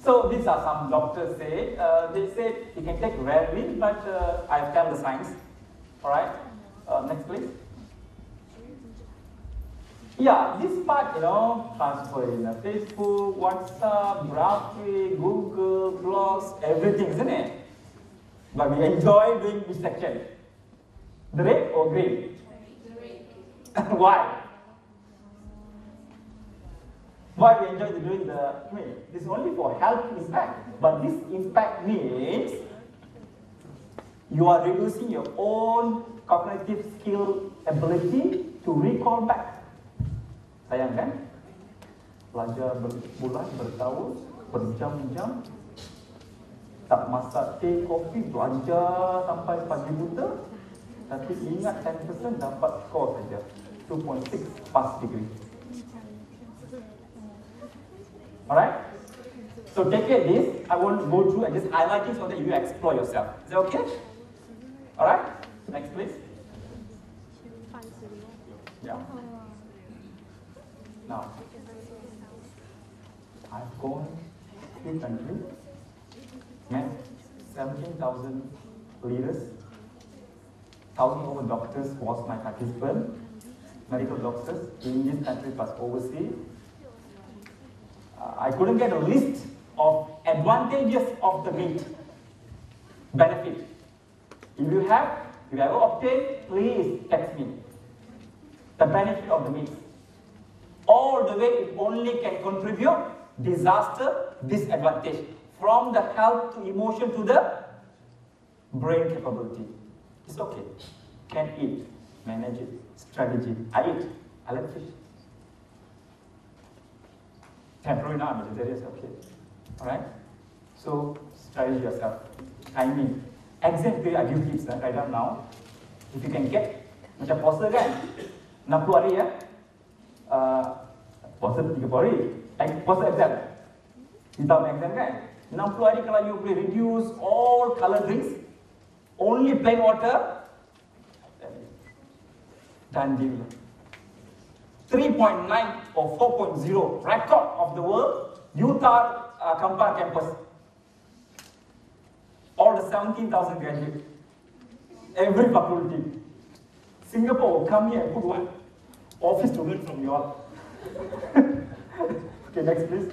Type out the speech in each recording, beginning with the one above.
So these are some doctors say, they say you can take rarely, but I've tell the science. All right, next please. Yeah, this part, transfer in Facebook, WhatsApp, graphic, Google, blogs, everything, isn't it? But we enjoy doing this section. The red or green? The red. Why? Why we enjoy doing the green? This is only for health impact. But this impact means you are reducing your own cognitive skill ability to recall back. Sayang kan? Belajar berbulan, bertahun, berjam-jam, tak masak teh, kopi, belajar sampai pagi buta, tapi ingat 10% dapat skor saja, 2.6 pass degree. Alright? So take it this, I won't go through and just highlighting so that you explore yourself. Is that okay? Alright? Next please. Yeah. Now, I've gone to countries, met 17,000 leaders, 1,000 over doctors was my participant, medical doctors in this country plus overseas. I couldn't get a list of advantages of the meat, benefit. If you ever obtained, please text me the benefit of the meat. All the way it only can contribute disaster, disadvantage. From the health to emotion to the brain capability. It's okay. Can eat, manage it, strategy. I eat, I like fish. Temporary now, vegetarian is okay. Alright? So, strategy yourself. Timing. Exam period, I give tips right now. If you can get, macam puasa kan, 60 hari ya. Puasa 30 hari, puasa exam. Di tahun exam kan, 60 hari kalau you boleh reduce all color drinks, only plain water, dan deal. 3.9 or 4.0 record of the world, UTAR Kampar campus. All the 17,000 graduates, every faculty. Singapore will come here and put one office to learn from you all. Okay, next please.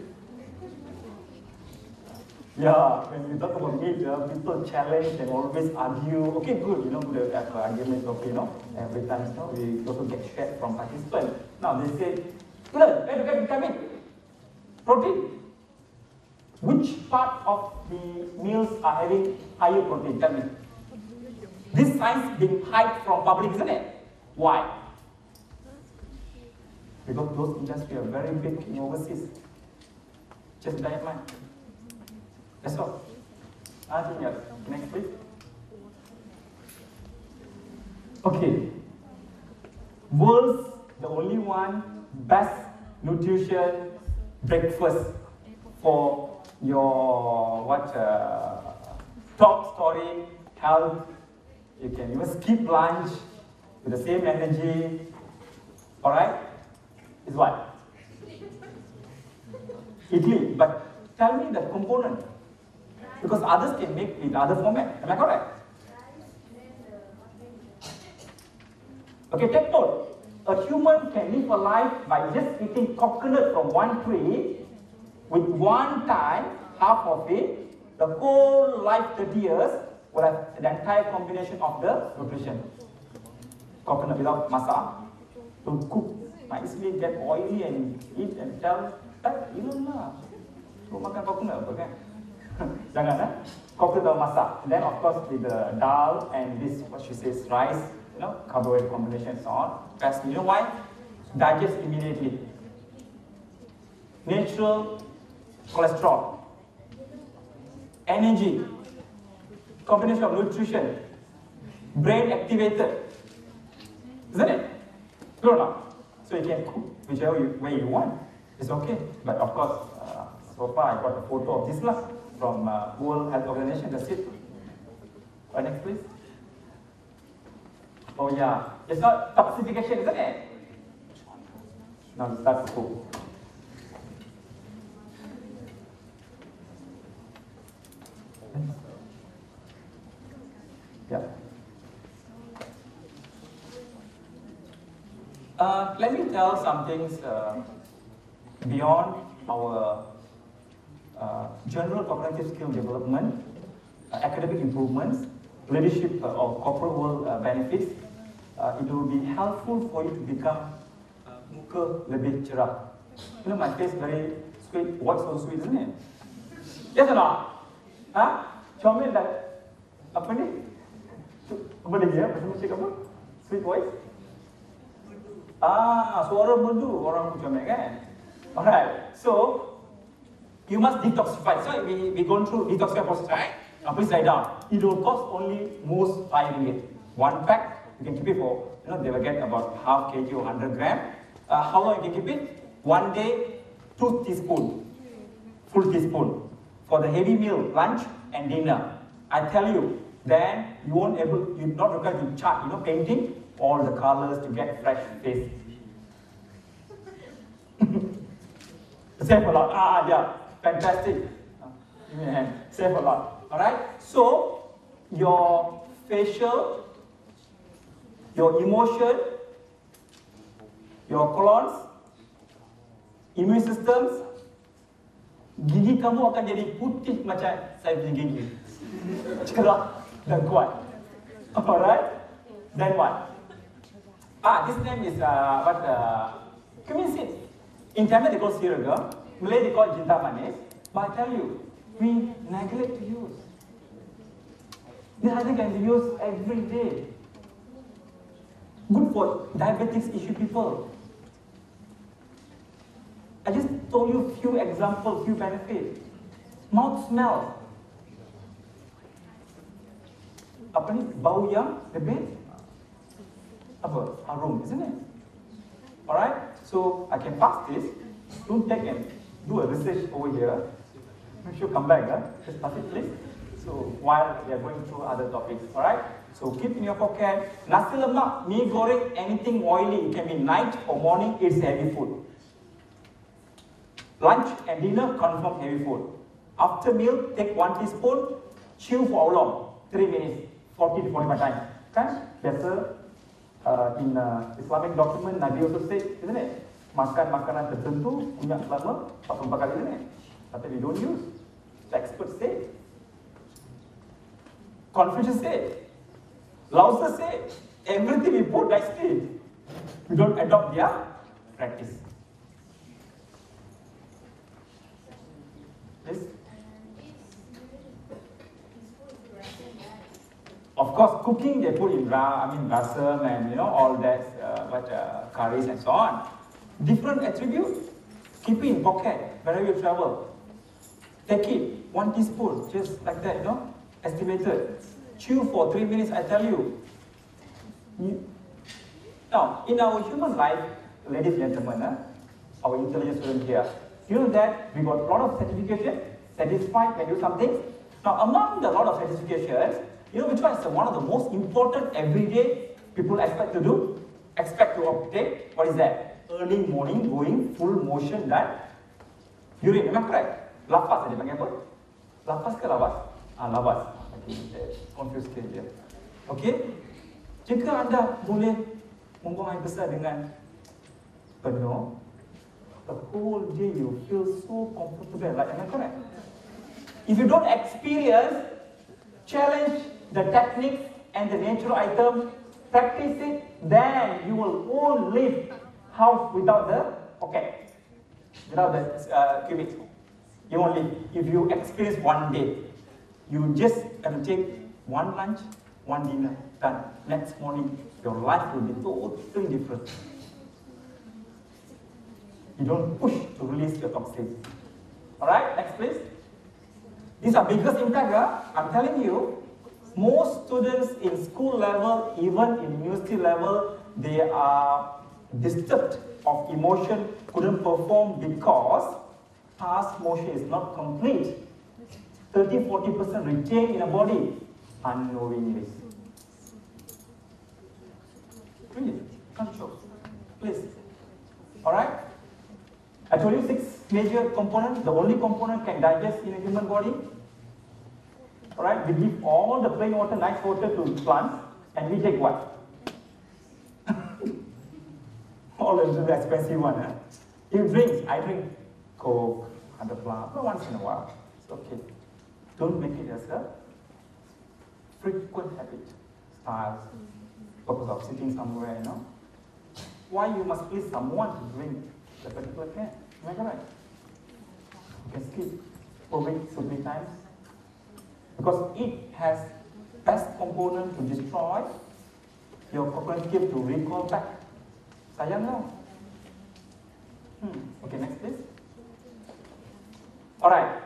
Yeah, when we talk about meat, people challenge and always argue. Okay, good, good arguments, okay, every time, we also get shared from participants. Now they say, where do you get meat? Protein. Which part of the meals are having higher protein? Tell me. This science being hide from public, isn't it? Why? Because those industries are very big in overseas. Just diet mind. That's all. Nothing else. Next, please. Okay. World's the only one best nutrition breakfast for your top story health. You can even skip lunch with the same energy. All right. Is what? Idli, but tell me the component. Because others can make in other format. Am I correct? Okay, take note. A human can live a life by just eating coconut from one tree with one time, half of it, the whole life 30 years will have the entire combination of the nutrition. Coconut without masak, to cook. Nicely get oily and eat and tell, even lah. Kau makan coconut apa kan? Jangan coconut masak. Then of course with the dal and this what she says rice, carbohydrate combination and so on. Best. You know why? Digest immediately. Natural cholesterol, energy, combination of nutrition, brain activated, isn't it? True or not? So you can cook whichever way you want. It's okay. But of course, so far I got a photo of this from World Health Organization. That's it. Next, please. Oh yeah, it's not toxification, isn't it? Now we start to cook. Let me tell some things beyond our general cognitive skill development, academic improvements, leadership or corporate world benefits. It will be helpful for you to become muka lebih cerah. You know, my face very sweet, what's so sweet, isn't it? Yes or not? Huh? Comel that, apa ni? Apa lagi ya? Bahasa Malaysia apa? Sweet voice? Suara merdu orang comel kan? Alright, so you must detoxify. So we gone through detoxify process, right? Now please write down. It will cost only most 5 ringgit. One pack, you can keep it for, they will get about half kg or 100 gram. How long you can keep it? 1 day, 2 teaspoons, full teaspoon. For the heavy meal, lunch and dinner. I tell you, then you're not required to chart, painting all the colors to get fresh face. Save a lot. Yeah, fantastic. Give me a hand. Save a lot. Alright? So, your facial, your emotion, your colons, immune systems, gigi kamu akan jadi putih macam saya punya gigi. Cerah dan kuat. Alright? Then what? This name is cumin seed. In Tamil they call siraga, Malay they call jinta manis. But I tell you, we neglect to use. This item can be used every day. Good for diabetics issue people. I just told you few examples, few benefits. Mouth smell. Apa ni? Bau yang lebih apa? Harum, isn't it? Alright? So I can pass this. Don't take and do a research over here. Make sure come back, just pass it please. So while we are going through other topics, alright? So keep in your pocket. Nasi lemak, mee goreng, anything oily. It can be night or morning, it's heavy food. Lunch and dinner, confirm heavy food. After meal, take 1 teaspoon, chew for how long? 3 minutes, 40 to 45 times. Kan? Biasa in Islamic document, Nabi also said, isn't it? Makan makanan tertentu, punya selama 44 kali, isn't it? But we don't use. The experts say. Confucius said. Lao Tzu said. Everything we put nicely. We don't adopt their practice. Yes? Of course, cooking they put in rasam and all that, curries and so on. Different attributes. Keep it in pocket wherever you travel. Take it 1 teaspoon, just like that, estimated. Chew for 3 minutes. I tell you. Now, in our human life, ladies and gentlemen, our intelligent students here, you know that we got a lot of certification, satisfied when you do something. Now, among the lot of certifications, you know which one is one of the most important everyday people expect to do? Expect to obtain? What is that? Early morning going full motion dan urine. Am I correct? Lapas saja panggil apa? Lapas ke lawas? Lawas. Confused dia. Okay? Jika anda boleh membuang air besar dengan penuh, the whole day you feel so comfortable. Like, am I correct? If you don't experience, challenge the techniques and the natural items, practice it, then you will all live house without the pocket, without the cubic. You won't live. If you experience 1 day, you just have to take 1 lunch, 1 dinner, done. Next morning, your life will be totally different. You don't push to release your toxins. Alright, next please. These are biggest impact. I'm telling you, most students in school level, even in university level, they are disturbed of emotion, couldn't perform because past motion is not complete. 30-40% retained in a body unknowingly. Please, control. Please. Alright? I told you 6 major components. The only component can digest in a human body. Alright? We give all the plain water, nice water to plants, and we take what? all the expensive one. Huh? You drink, I drink Coke, other blah, but once in a while. It's okay. Don't make it as a frequent habit, style, purpose of sitting somewhere, you know. Why you must please someone to drink the particular can? Am I correct? You can skip for week so many times. Because it has best component to destroy your cognitive to recall back. Sayang no? Okay, next please. Alright.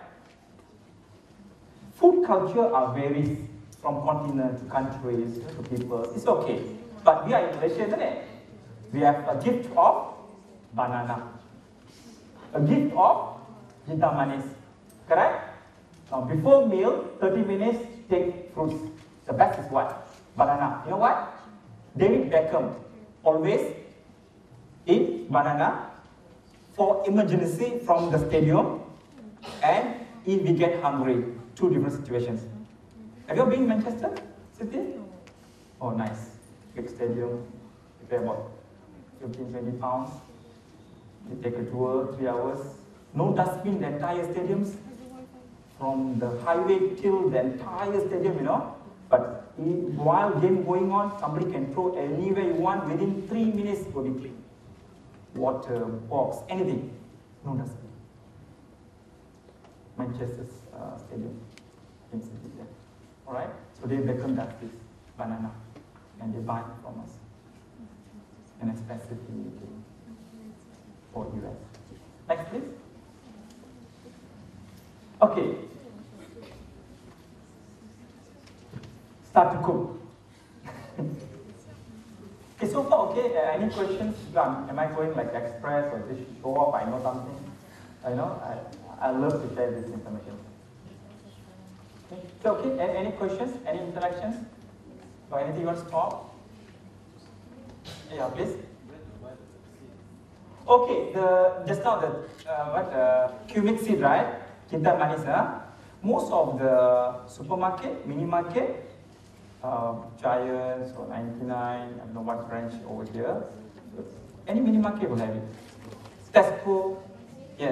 Food culture are varies from continent to countries to people. It's okay. But we are in Malaysia, isn't it? We have a gift of banana. A gift of hitam manis. Correct? Now before meal, 30 minutes, take fruits. The best is what? Banana. You know what? David Beckham always eat banana for emergency from the stadium and if we get hungry. Two different situations. Have you ever been in Manchester City? Oh, nice. Big stadium. You pay about 15, 20 pounds. You take a tour, 3 hours. No dustbin, the entire stadiums. From the highway till the entire stadium, you know. But while game going on, somebody can throw anywhere you want. Within 3 minutes, will be clean. Water, box, anything. No dustbin. Manchester Stadium. In City, yeah. Alright? So they become that this banana. And they buy it from us. And especially for US. Next, please. Okay. Start to cook. Okay, so far, okay, any questions? Am I going like express or just show off? I know something. I know, I love to share this information. Okay, so, okay, any questions? Any interactions? Or anything you want to talk? Yeah, please. Okay, just now the cumic seed, right? Hitam manis, most of the supermarket, mini market, Giants or 99, I don't know what branch over here. Any mini market will have it. Tesco, yes.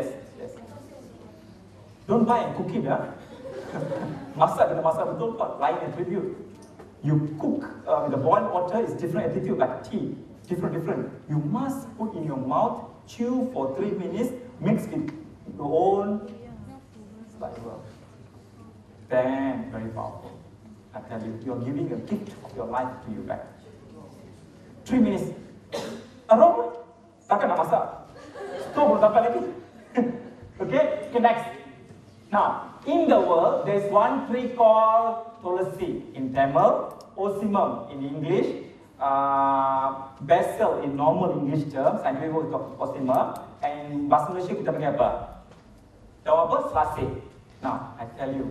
Don't buy and cook it, masak kena masak betul tak? Lain attribute. You cook with the boiled water is different attitude, like tea, different. You must put in your mouth, chew for 3 minutes, mix with your own saliva. Then, very powerful. I tell you, you are giving a gift of your life to you back. 3 minutes. Aroma? Takkan nak masak. Stove belum dapat lagi. Okay, next. Now, in the world, there is one tree called tulsi in Tamil, osimum in English, basil in normal English terms, and we will talk osimum, and bahasa Malaysia kita panggil apa? Tahu apa? Selasih. Now, I tell you,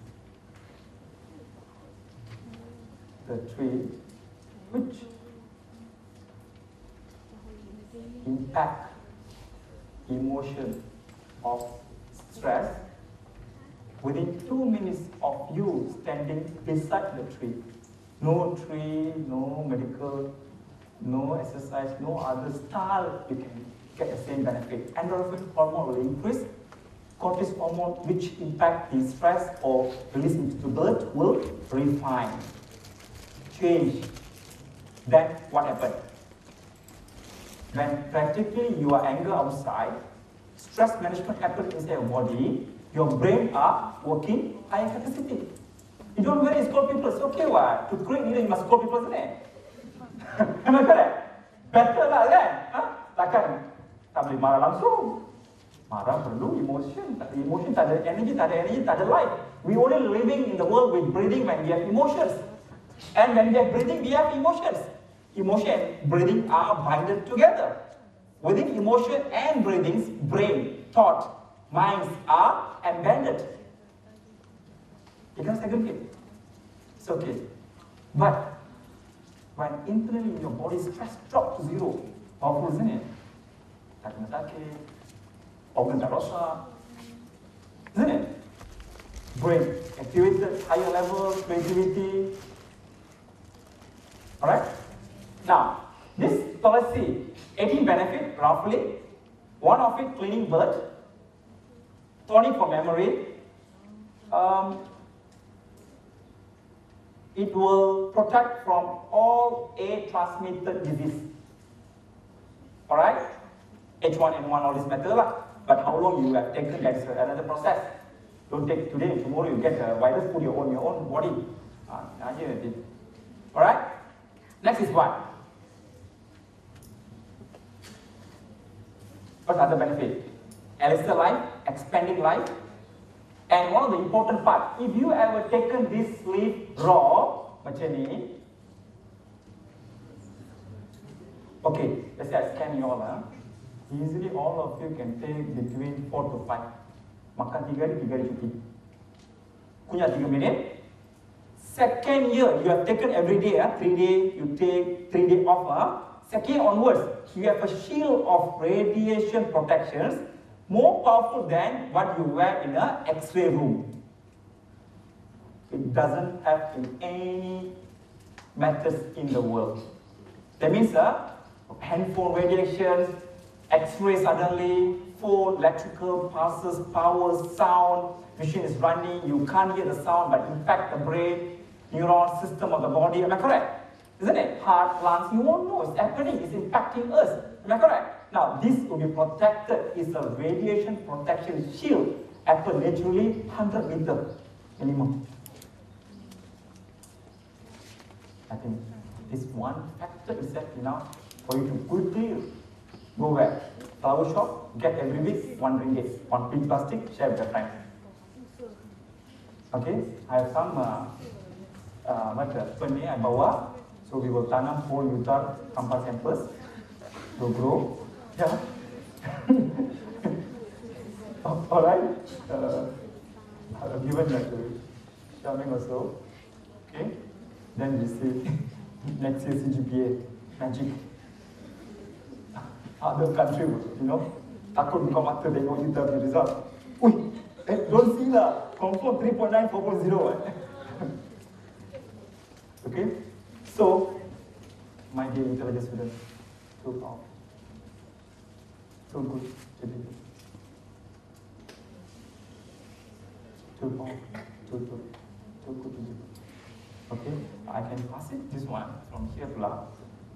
the tree which impact emotion of stress within 2 minutes of you standing beside the tree. No tree, no medical, no exercise, no other style, you can get the same benefit. Endorphin hormone will increase, cortisol hormone which impact the stress or release into the blood will refine, change. Then what happened? When practically you are anger outside, stress management happens inside your body, your brain are working higher capacity. You don't really scold people, it's okay what? To create leader you must scold people, isn't it? Am I correct? Better lah kan? Takkan tak boleh marah langsung. Marah perlu emotion. Tak ada emotion, tak ada energy, tak ada life. We only living in the world with breathing when we have emotions. And when we have breathing, we have emotions. Emotion and breathing are binded together. Within emotion and breathings, brain, thought, minds are embedded. You can segregate. It's okay. But when internally your body stress drops to zero, powerful, isn't it? Tak kena sakit, organ tak rosak, isn't it? Brain activated, higher level, creativity. Alright? Now, this policy 18 benefits, roughly. One of it, cleaning blood, tonic for memory. It will protect from all air-transmitted disease. Alright? H1N1, all this matter lah. But how long you have taken, that's another process. Don't take today and tomorrow you get a virus, put your own body. Alright? Next is what? What's other benefit? Elixir life, expanding life. And one of the important part, if you ever taken this leaf raw, macam ni, okay, let's say I scan you all. Easily all of you can take between 4 to 5. Makan 3 hari cuti. Kunyah 3 minit. Second year, you have taken every day, 3 days, you take 3 days off. Second onwards, you have a shield of radiation protections more powerful than what you wear in an X-ray room. It doesn't have in any methods in the world. That means handphone radiations, X-ray suddenly, phone, electrical pulses, power, sound, machine is running, you can't hear the sound but impact the brain, neuron system of the body. Am I correct? Isn't it? Heart, lungs, you won't know it's happening, it's impacting us. Am I correct? Now, this will be protected, it's a radiation protection shield, happen naturally 100 meters minimum. I think this one factor is enough for you to quickly go where? Flower shop, get every week 1 ringgit, 1 big plastic, share with your friends. Okay, I have some I bawa, so we will tanam whole UTAR campus campus to grow. Yeah. Alright. I've given that to Xiaoming also. Okay. Then we see next year CGPA magic. Other country, takut buka mata tengok kita punya result. Ui, don't see lah. Confirm 3.9, 4.0. Okay. So, my dear intelligent students, so powerful. So good, too powerful, too good. Okay, I can pass it this one from here to lab.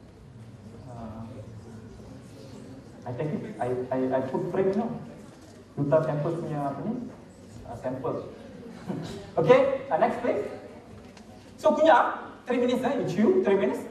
I take it, I put frame now. UTAR samples punya apa ni? Sample. Okay, next please. So kunyah, 3 minutes, you chew, 3 minutes.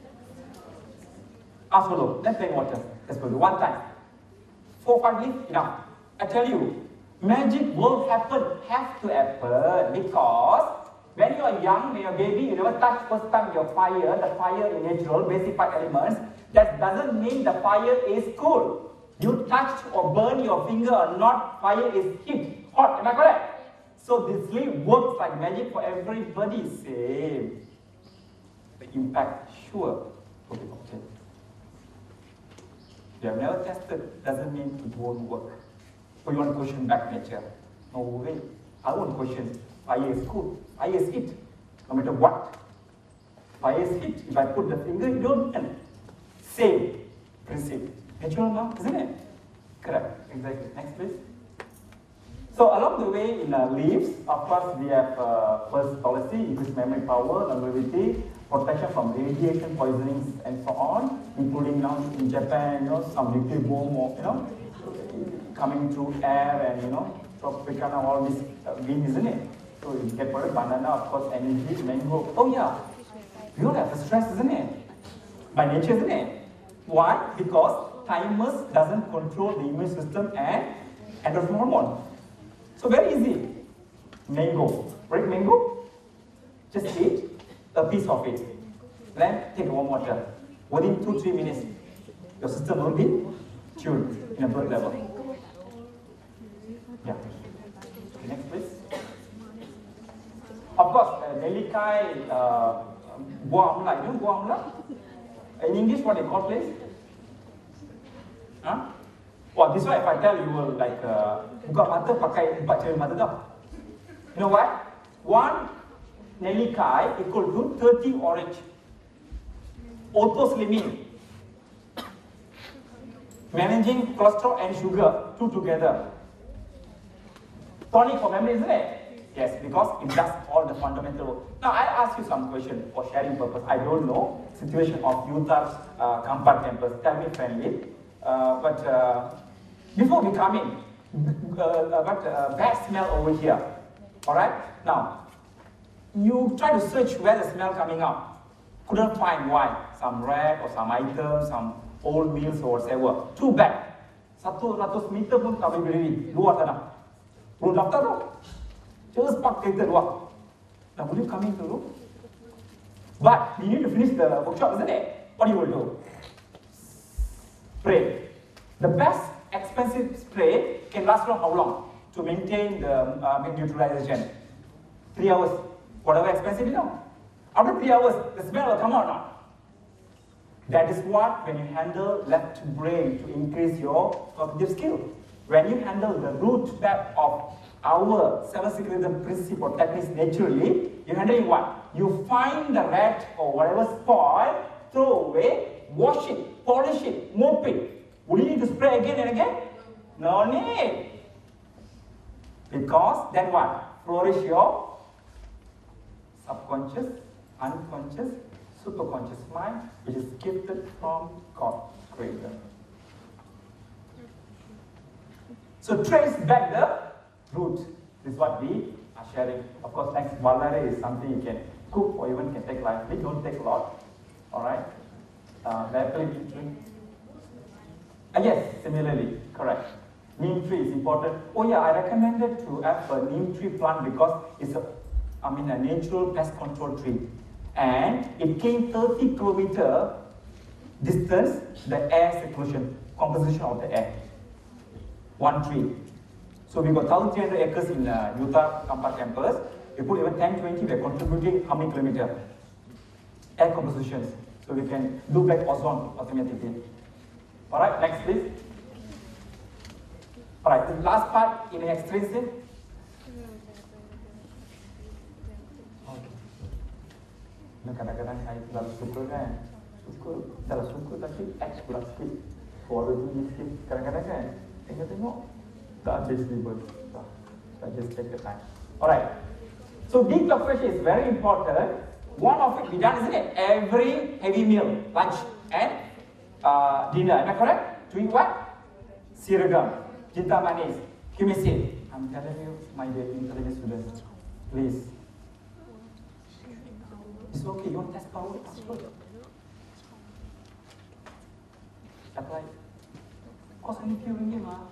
Swallow, then plain water. Let's go, one time. 4-5 minutes, enough. I tell you, magic will happen, have to happen, because when you are young, when you're a baby, you never touch first time your fire, the fire is natural, basic 5 elements. That doesn't mean the fire is cool. You touch or burn your finger or not, fire is heat, hot, am I correct? So this sleep works like magic for everybody, same. The impact, sure. Okay. You have never tested, doesn't mean it won't work. So you want to question back nature. No way. I won't question. Fire is cool. Fire is heat. No matter what. Fire is heat. If I put the finger, you don't burn. Same principle. Natural law, isn't it? Correct. Exactly. Next, please. So along the way in leaves, of course, we have first policy, increase memory power, longevity, protection from radiation poisonings, and so on, including now in Japan, some nuclear bomb, coming through air and, tropical, all this wind, isn't it? So you get product, banana, of course, energy, mango. Oh yeah, we all have the stress, isn't it? By nature, isn't it? Why? Because thymus doesn't control the immune system and endorphin hormone. So very easy. Mango. Break mango. Just eat a piece of it. Then take warm water. Within 2-3 minutes, your system will be tuned in a blood level. Yeah. Okay, next please. Of course, nelikai, buah amla. You know buah amla? In English, what they call please? Huh? Well, this one if I tell you will like buka mata pakai 4 jari mata tau. You know what? 1 nelikai equal to 30 orange. Auto slimming. Managing cholesterol and sugar, two together. Tonic for memory, isn't it? Yes, because it does all the fundamental work. Now, I ask you some question for sharing purpose. I don't know situation of UTAR's Kampar campus. Tell me friendly. Before we come in, bad smell over here. All right. Now, you try to search where the smell coming out. Couldn't find why. Some rat or some item, some old meals or whatever. Too bad. 100 meter pun tak boleh berdiri. Luar tanah. Belum daftar tu. Just park kereta luar. Now, will you come in dulu? But you need to finish the workshop, isn't it? What you will do? Spray. The best expensive spray can last for how long? To maintain the neutralization. 3 hours. Whatever expensive, you know. After 3 hours, the smell will come out now. That is what when you handle left brain to increase your cognitive skill. When you handle the root map of our 7 secretive principle techniques naturally, you handle it what? You find the rat or whatever spoil, throw away, wash it, polish it, mop it. Will you need to spray again and again? No need. Because then what? Flourish your subconscious, unconscious, superconscious mind, which is gifted from God Creator. So trace back the root. This is what we are sharing. Of course, next Valare is something you can cook or even can take lightly. Don't take a lot. Alright? Yes, similarly, correct. Neem tree is important. Oh yeah, I recommended to have a neem tree plant because it's a natural pest control tree. And it came 30 kilometer distance, the air circulation, composition of the air. One tree. So we got 1,300 acres in UTAR Kampar campus. We put even 10, 20, we're contributing how many kilometers? Air compositions. So we can do back ozone automatically. Alright, next please. Alright, the last part in extrinsic. Kadang-kadang saya terlalu suka kan. Terlalu suka tapi X pula sikit. Forward ni sikit. Kadang-kadang kan. Tengok. Tak habis ni pun. So just take the time. Alright. So declaration is very important. One of it be done, isn't it? Every heavy meal, lunch and dinner. Am I correct? To eat what? Siragam, cinta manis, humisin. I'm telling you, my dear intelligent students, please. It's okay, you want test power? Apply. Cost only few ringgit, ma.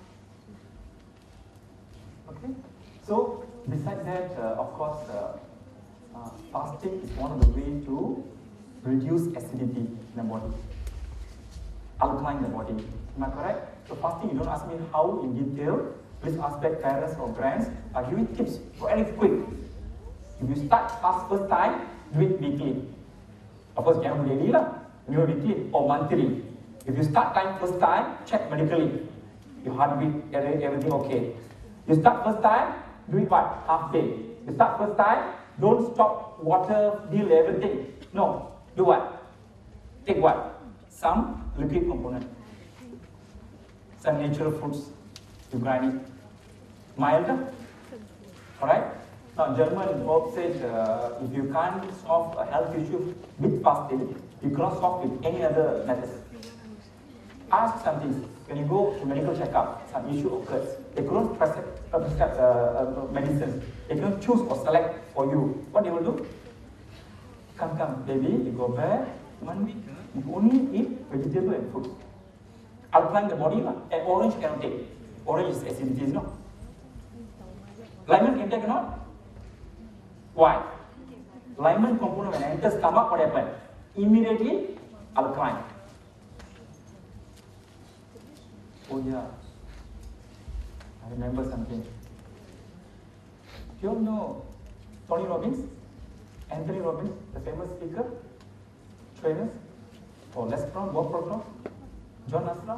Okay? So, besides that, of course, fasting is one of the ways to reduce acidity in the body, alkaline the body. Am I correct? So, fasting, you don't ask me how in detail. Please ask back parents or friends. I'll give you tips very quick. If you start fast first time, do it weekly. Of course, you cannot do daily lah. Do it weekly or monthly. If you start time first time, check medically. Your heartbeat, everything okay. You start first time, do it what? Half day. You start first time, don't stop water, deal everything. No. Do what? Take what? Some liquid component. Some natural fruits. You grind it. Mild. Alright? Now, German book said if you can't solve a health issue with fasting, you cannot solve with any other methods. Ask something. When you go to medical checkup, some issue occurs. They couldn't prescribe medicine. They can't choose or select for you. What they will do? Come, baby, you go back. 1 week, you only eat vegetable and fruit. Alkaline the body, and orange cannot take. Orange is acidity, no? Lemon can take or not? Why? Lemon component when it enters stomach, what happens? Immediately alkaline. Oh yeah, I remember something. You all know Tony Robbins, Anthony Robbins, the famous speaker, trainers, or Les Brown, Bob Proctor, John Asra.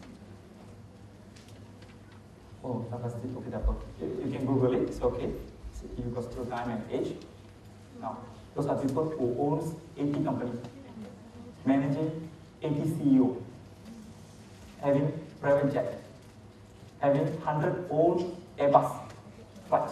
Oh, that was it. Okay, you can Google it. It's okay. You go through time and age. Now, those are people who owns 80 companies, managing 80 CEO, having private jet, having 100 own Airbus flight.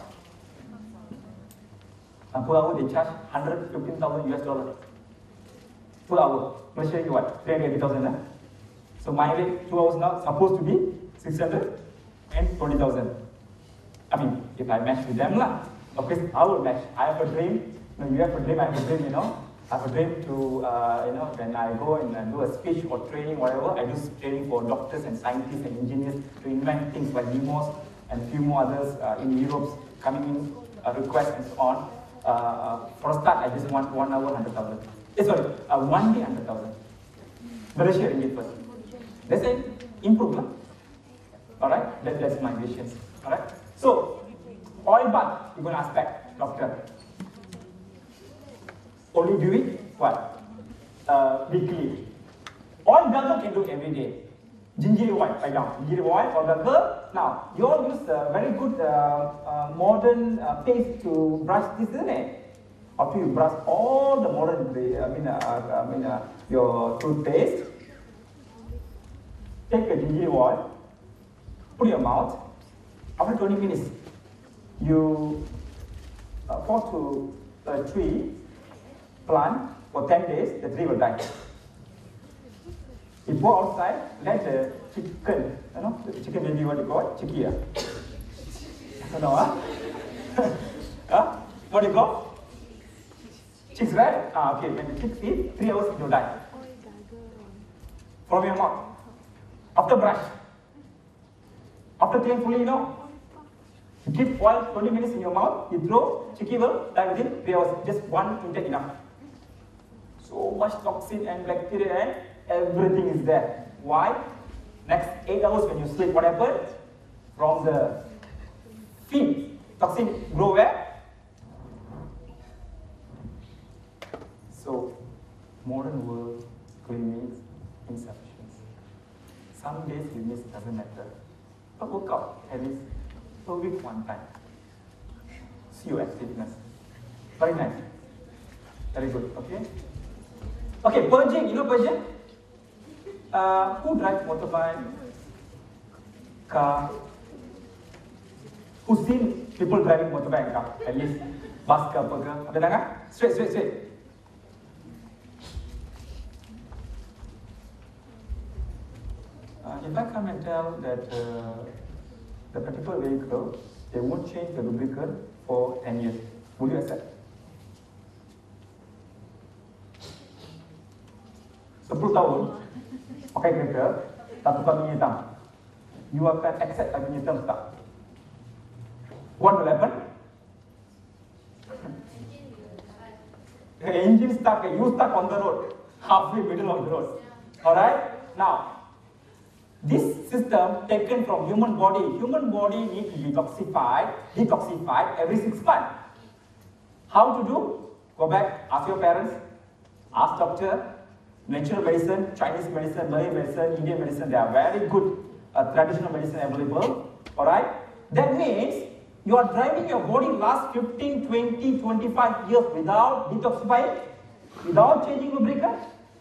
And per hour they charge 115,000 US dollars per hour. Malaysia you what? 380,000. Eh? So my rate 2 hours now supposed to be 620,000. I mean, if I match with them lah. Of course, I will match. I have a dream. No, you have a dream. I have a dream. You know, I have a dream to when I go and do a speech or training, whatever. I do training for doctors and scientists and engineers to invent things like Nemos and a few more others in Europe coming in requests and so on. For a start, I just want 1 hour 100,000. Sorry, 1 day 100,000. Malaysia ringgit first. That's it. Improve lah. All right. That's my visions. All right. So, oil bath, you're going to aspect, doctor. Only do it, what? Weekly. Oil gargle can do every day. Ginger oil, right now. Ginger oil, oil gargle. Now, you all use very good modern paste to brush this, isn't it? After you brush all the modern, your toothpaste, take a ginger oil, put in your mouth. After 20 minutes, you fall to a tree, plant for 10 days, the tree will die. You go outside, let the chicken, the chicken maybe what you call it, chickie. I don't know, huh? What do you call? Chicks, right? Okay, when the chicks eat, 3 hours it will die. From your mouth. After brush. After clean fully, you keep oil 20 minutes in your mouth, you throw, chickie will die within 3 hours. Just one intake enough. So much toxin and bacteria and everything is there. Why? Next 8 hours when you sleep, what happens? From the feet, toxin grow where? So, modern world clinics, insufficiency. Some days you miss, doesn't matter. But work out, at least per week one time. See your activeness. Very nice. Very good, okay? Okay, purging, you know purging? Who drives motorbike, car? Who's seen people driving motorbike and car? At least bus ke apa ke? Ada tangan? Straight. If I come and tell that the particular vehicle, they won't change the lubricant for 10 years, will you accept? 10 tahun, pakai kereta, tak tukar minyak hitam. You akan accept minyak hitam tak? What will happen? The engine stuck, you stuck on the road, halfway middle of the road. Alright? Now, this system taken from human body needs to be detoxified every 6 months. How to do? Go back, ask your parents, ask doctor. Natural medicine, Chinese medicine, Malay medicine, Indian medicine, they are very good traditional medicine available. Alright? That means you are driving your body last 15, 20, 25 years without detoxifying, without changing lubricant.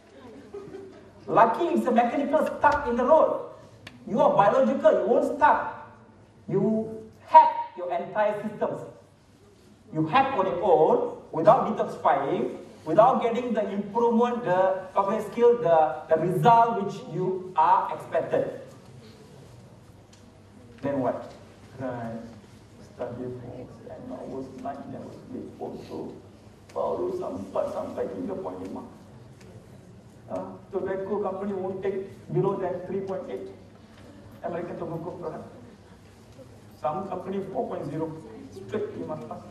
Lucky it's a mechanical stuck in the road. You are biological, you won't stuck. You hack your entire systems. You hack on your own without detoxifying, without getting the improvement, the cognitive skill, the result which you are expected. Then what? Right. Study for 10 hours, night never sleep also. Baru sampai 3.5. Tobacco company won't take below than 3.8 American tobacco product. Some company 4.0, straight you must pass.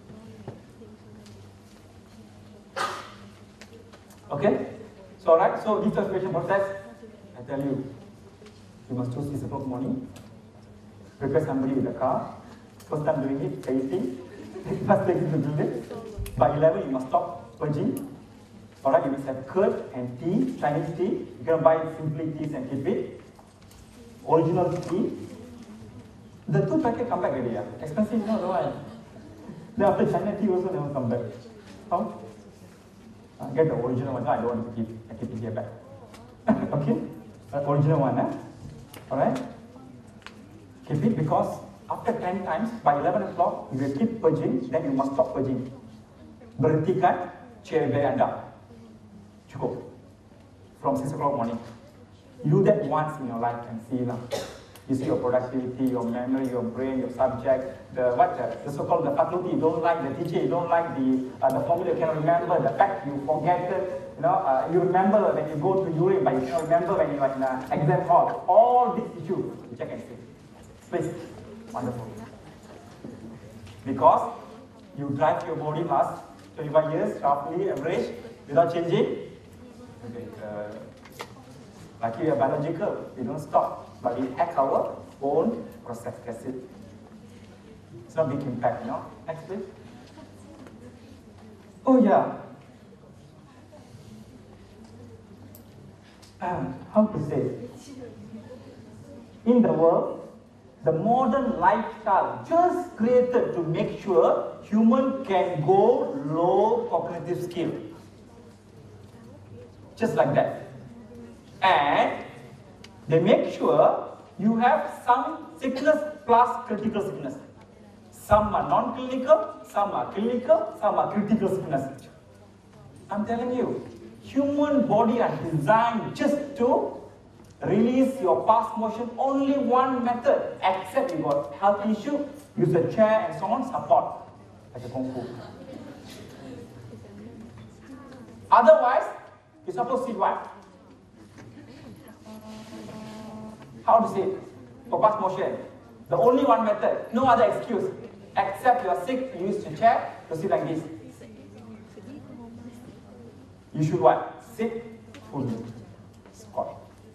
Okay? So alright, so detoxification process, I tell you, you must choose 6 o'clock morning, prepare somebody with a car, first time doing it, tasting, first take it to do it. By 11 you must stop purging. Alright, you must have curd and tea, Chinese tea. You can buy simply teas and keep it. Original tea. The 2 packet come back already, yeah. Expensive, no, why? Then after China tea also never come back. How? Get the original one. No, I don't want to keep. I keep it here back. Okay? The original one, Alright? Keep it because after 10 times, by 11 o'clock, you will keep purging, then you must stop purging. Berhentikan cerai anda. Cukup. From 6 o'clock morning. You do that once in your life and see lah. You see your productivity, your memory, your brain, your subject, the so-called the faculty, you don't like the teacher, you don't like the formula, you cannot remember, the fact you forget it, you remember when you go to urine, but you cannot remember when you are in an exam hall. All these issues, you check and see. Please, wonderful. Because you drive your body last 25 years, roughly, average, without changing. Okay, like you are biological, you don't stop. But it hacks our own process acid. It's not big impact, Next, please. Oh, yeah. How to say? In the world, the modern lifestyle just created to make sure human can go low cognitive skill. Just like that. And they make sure you have some sickness plus critical sickness. Some are non-clinical, some are clinical, some are critical sickness. I'm telling you, human body are designed just to release your past motion only one method, except you got health issue, use a chair and so on, support, like a kung fu. Otherwise, you're supposed to see what? How to say? For past motion. The only one method, no other excuse. Except you are sick, you use the chair to sit like this. You should what? Sit fully. Squat.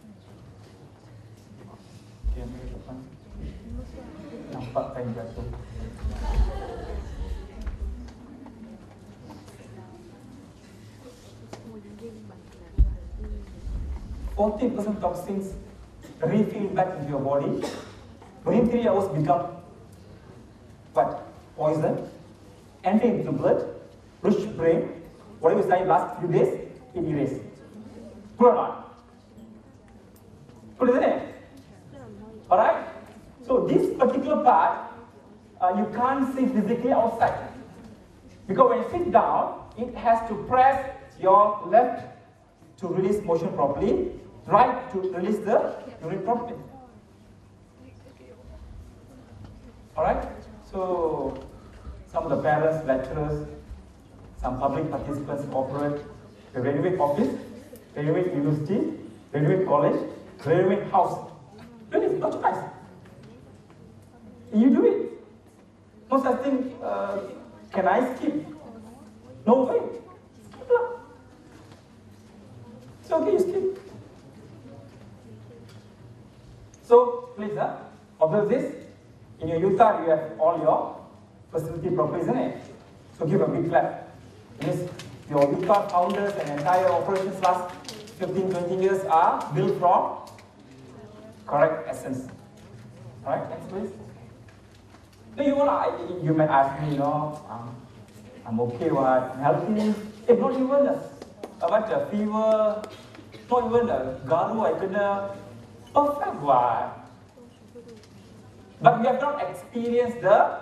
Nampak kain jatuh. 40% toxins refill back into your body. Within 3 hours become what? Poison. Enter into blood, reach brain. Whatever you studied last few days, it erased. True or not? True, isn't it? Alright? So this particular part, you can't see physically outside. Because when you sit down, it has to press your left to release motion properly, right to release the urine properly. Alright? So, some of the parents, lecturers, some public participants operate, they renovate office, renovate university, renovate college, renovate house. Really, no choice. You do it. No such thing, can I skip? No way. It's okay, you skip. So, please, observe this. In your UTAR, you have all your facility properly, isn't it? So give a big clap. Yes, your UTAR founders and entire operations last 15-20 years are built from correct essence. Alright, next please. Now you might ask me, I'm okay, I'm healthy. If not even a fever, not even a garu, I can perfect what? But we have not experienced the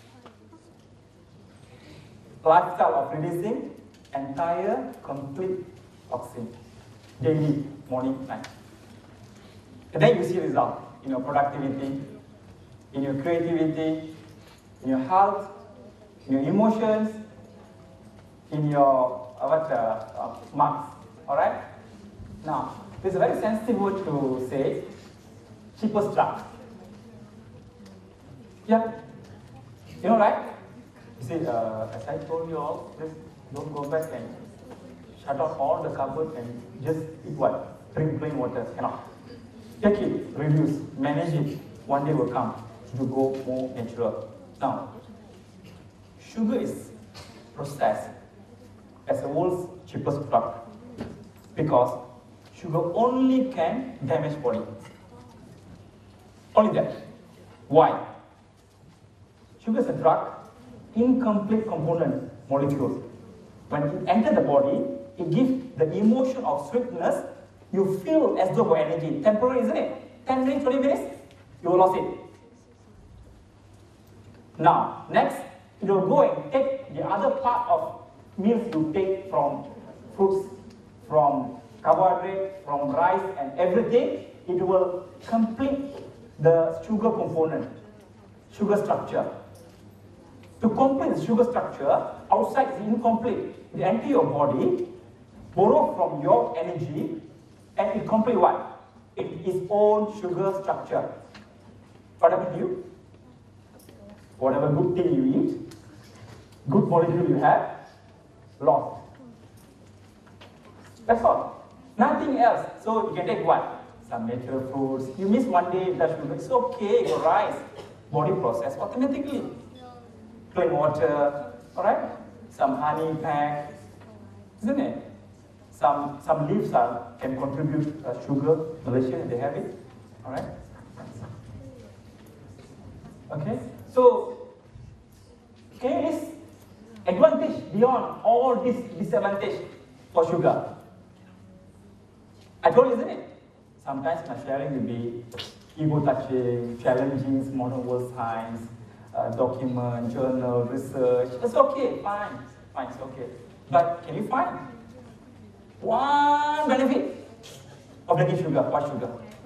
lifestyle of releasing entire complete toxin daily, morning, night. And then you see result in your productivity, in your creativity, in your health, in your emotions, in your marks. Alright? Now, there's a very sensitive word to say, cheapest drug. Yeah. You know, right? You see, as I told you all, just don't go back and shut off all the cupboard and just eat what? Drink plain water. Cannot. Take it, reduce, manage it. One day will come to go more natural. Now, sugar is processed as the world's cheapest drug because sugar only can damage body. Only that. Why? Sugar is a drug, incomplete component molecules. When it enters the body, it gives the emotion of sweetness. You feel as though for energy. Temporary, isn't it? 10 minutes, 20 minutes, you will lose it. Now, next, you will go and take the other part of meals you take from fruits, from carbohydrate, from rice and everything. It will complete the sugar component, sugar structure. To complete the sugar structure, outside is incomplete. You enter your body, borrow from your energy, and it complete what? Its own sugar structure. What happened to you? Whatever good thing you eat, good molecule you have, lost. That's all. Nothing else. So you can take what? Some natural foods. You miss one day without sugar. It's okay. Your rice, body process automatically. Plain water, alright? Some honey pack, isn't it? Some leaves can contribute sugar, Malaysia, they have it, alright? Okay, so can you list advantage beyond all this disadvantage for sugar? I told you, isn't it? Sometimes my sharing will be ego-touching, challenging modern world science, document, journal, research. It's okay, fine, it's okay. But can you find one benefit of drinking sugar? What sugar?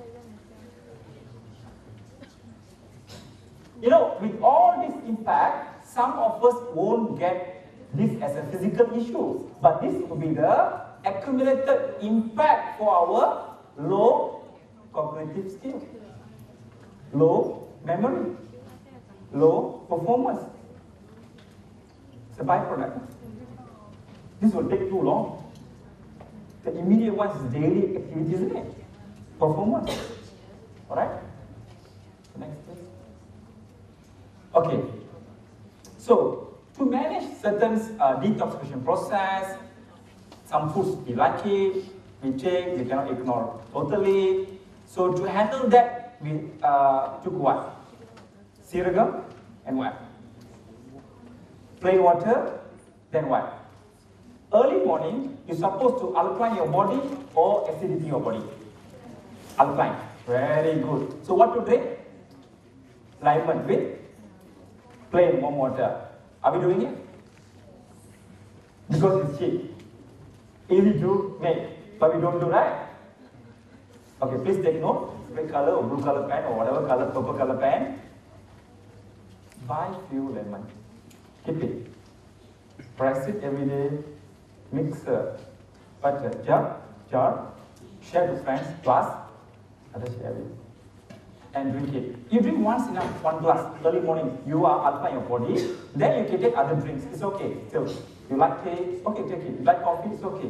You know, with all this impact, some of us won't get this as a physical issue, but this will be the accumulated impact for our low cognitive skill, low memory, low performance. It's a byproduct. This will take too long. The immediate one is daily activity, isn't it? Performance. Alright? Next, please. Okay. So, to manage certain detoxification process, some foods we like it, we take, we cannot ignore totally. So, to handle that, we took what? Siragam and what? Plain water, then what? Early morning, you're supposed to alkaline your body or acidity your body. Alkaline, very good. So what to drink? Lemon with plain warm water. Are we doing it? Because it's cheap. Easy to make, but we don't do that. Okay, please take note. Red color or blue color pen or whatever color, purple color pen. Buy few lemon. Keep it. Press it every day. Mixer. Butter. Jar. Share to friends. Glass. Other share it. And drink it. You drink once enough, one glass. Early morning, you are alkaline your body. Then you can take other drinks. It's okay. Still, you like tea? Okay, take it. You like coffee? It's okay.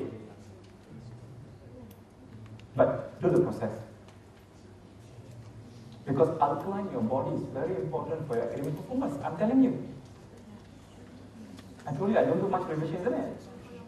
But do the process. Because alkaline your body is very important for your academic performance. I'm telling you. I told you I don't do much revision, isn't it?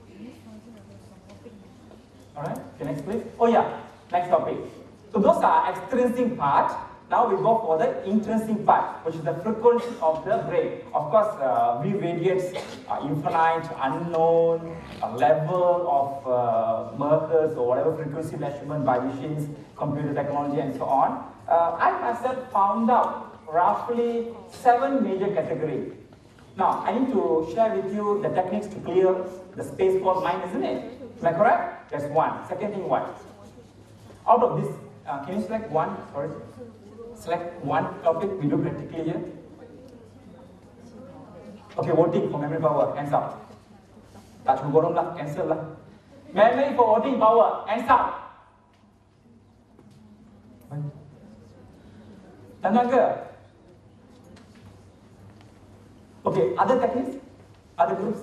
Alright, okay, next please. Oh yeah, next topic. So those are extrinsic part. Now we go for the intrinsic part, which is the frequency of the brain. Of course, V radiates infinite, unknown, level of markers or whatever frequency measurement by machines, computer technology and so on. I myself found out roughly 7 major categories. Now, I need to share with you the techniques to clear the space called mind, isn't it? Am I correct? That's one. Second thing, what? Out of this, can you select one? Sorry. Select one topic we do practically here. Okay, voting for memory power. Hands up. Tak cukup borong lah, cancel lah. Memory for voting power. Hands up. Tanda ke? Okay, other techniques? Other groups?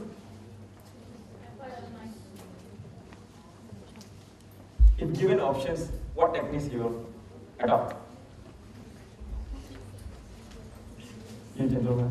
If given options, what techniques you will adopt? You gentlemen.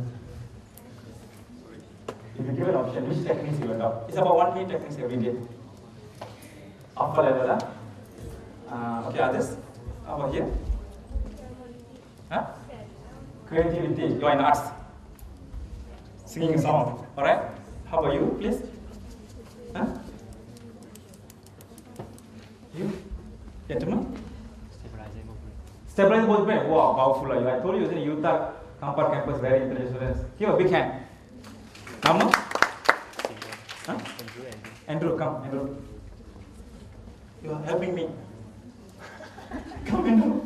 If you give an option, which techniques you will adopt? It's about 1 minute techniques every day. Upper level, okay, others? How about here? Huh? Creativity, you are in arts. Singing a song, alright? How about you, please? Huh? You? Gentlemen? Stabilize both brain. Wow, powerful. I told you, UTAR KPR campus, very intelligent students. Give a big hand. Come. Huh? Andrew, come, Andrew. You are helping me. Come, Andrew.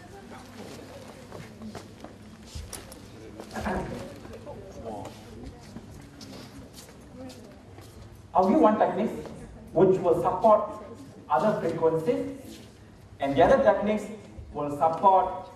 I'll give one technique which will support other frequencies, and the other techniques will support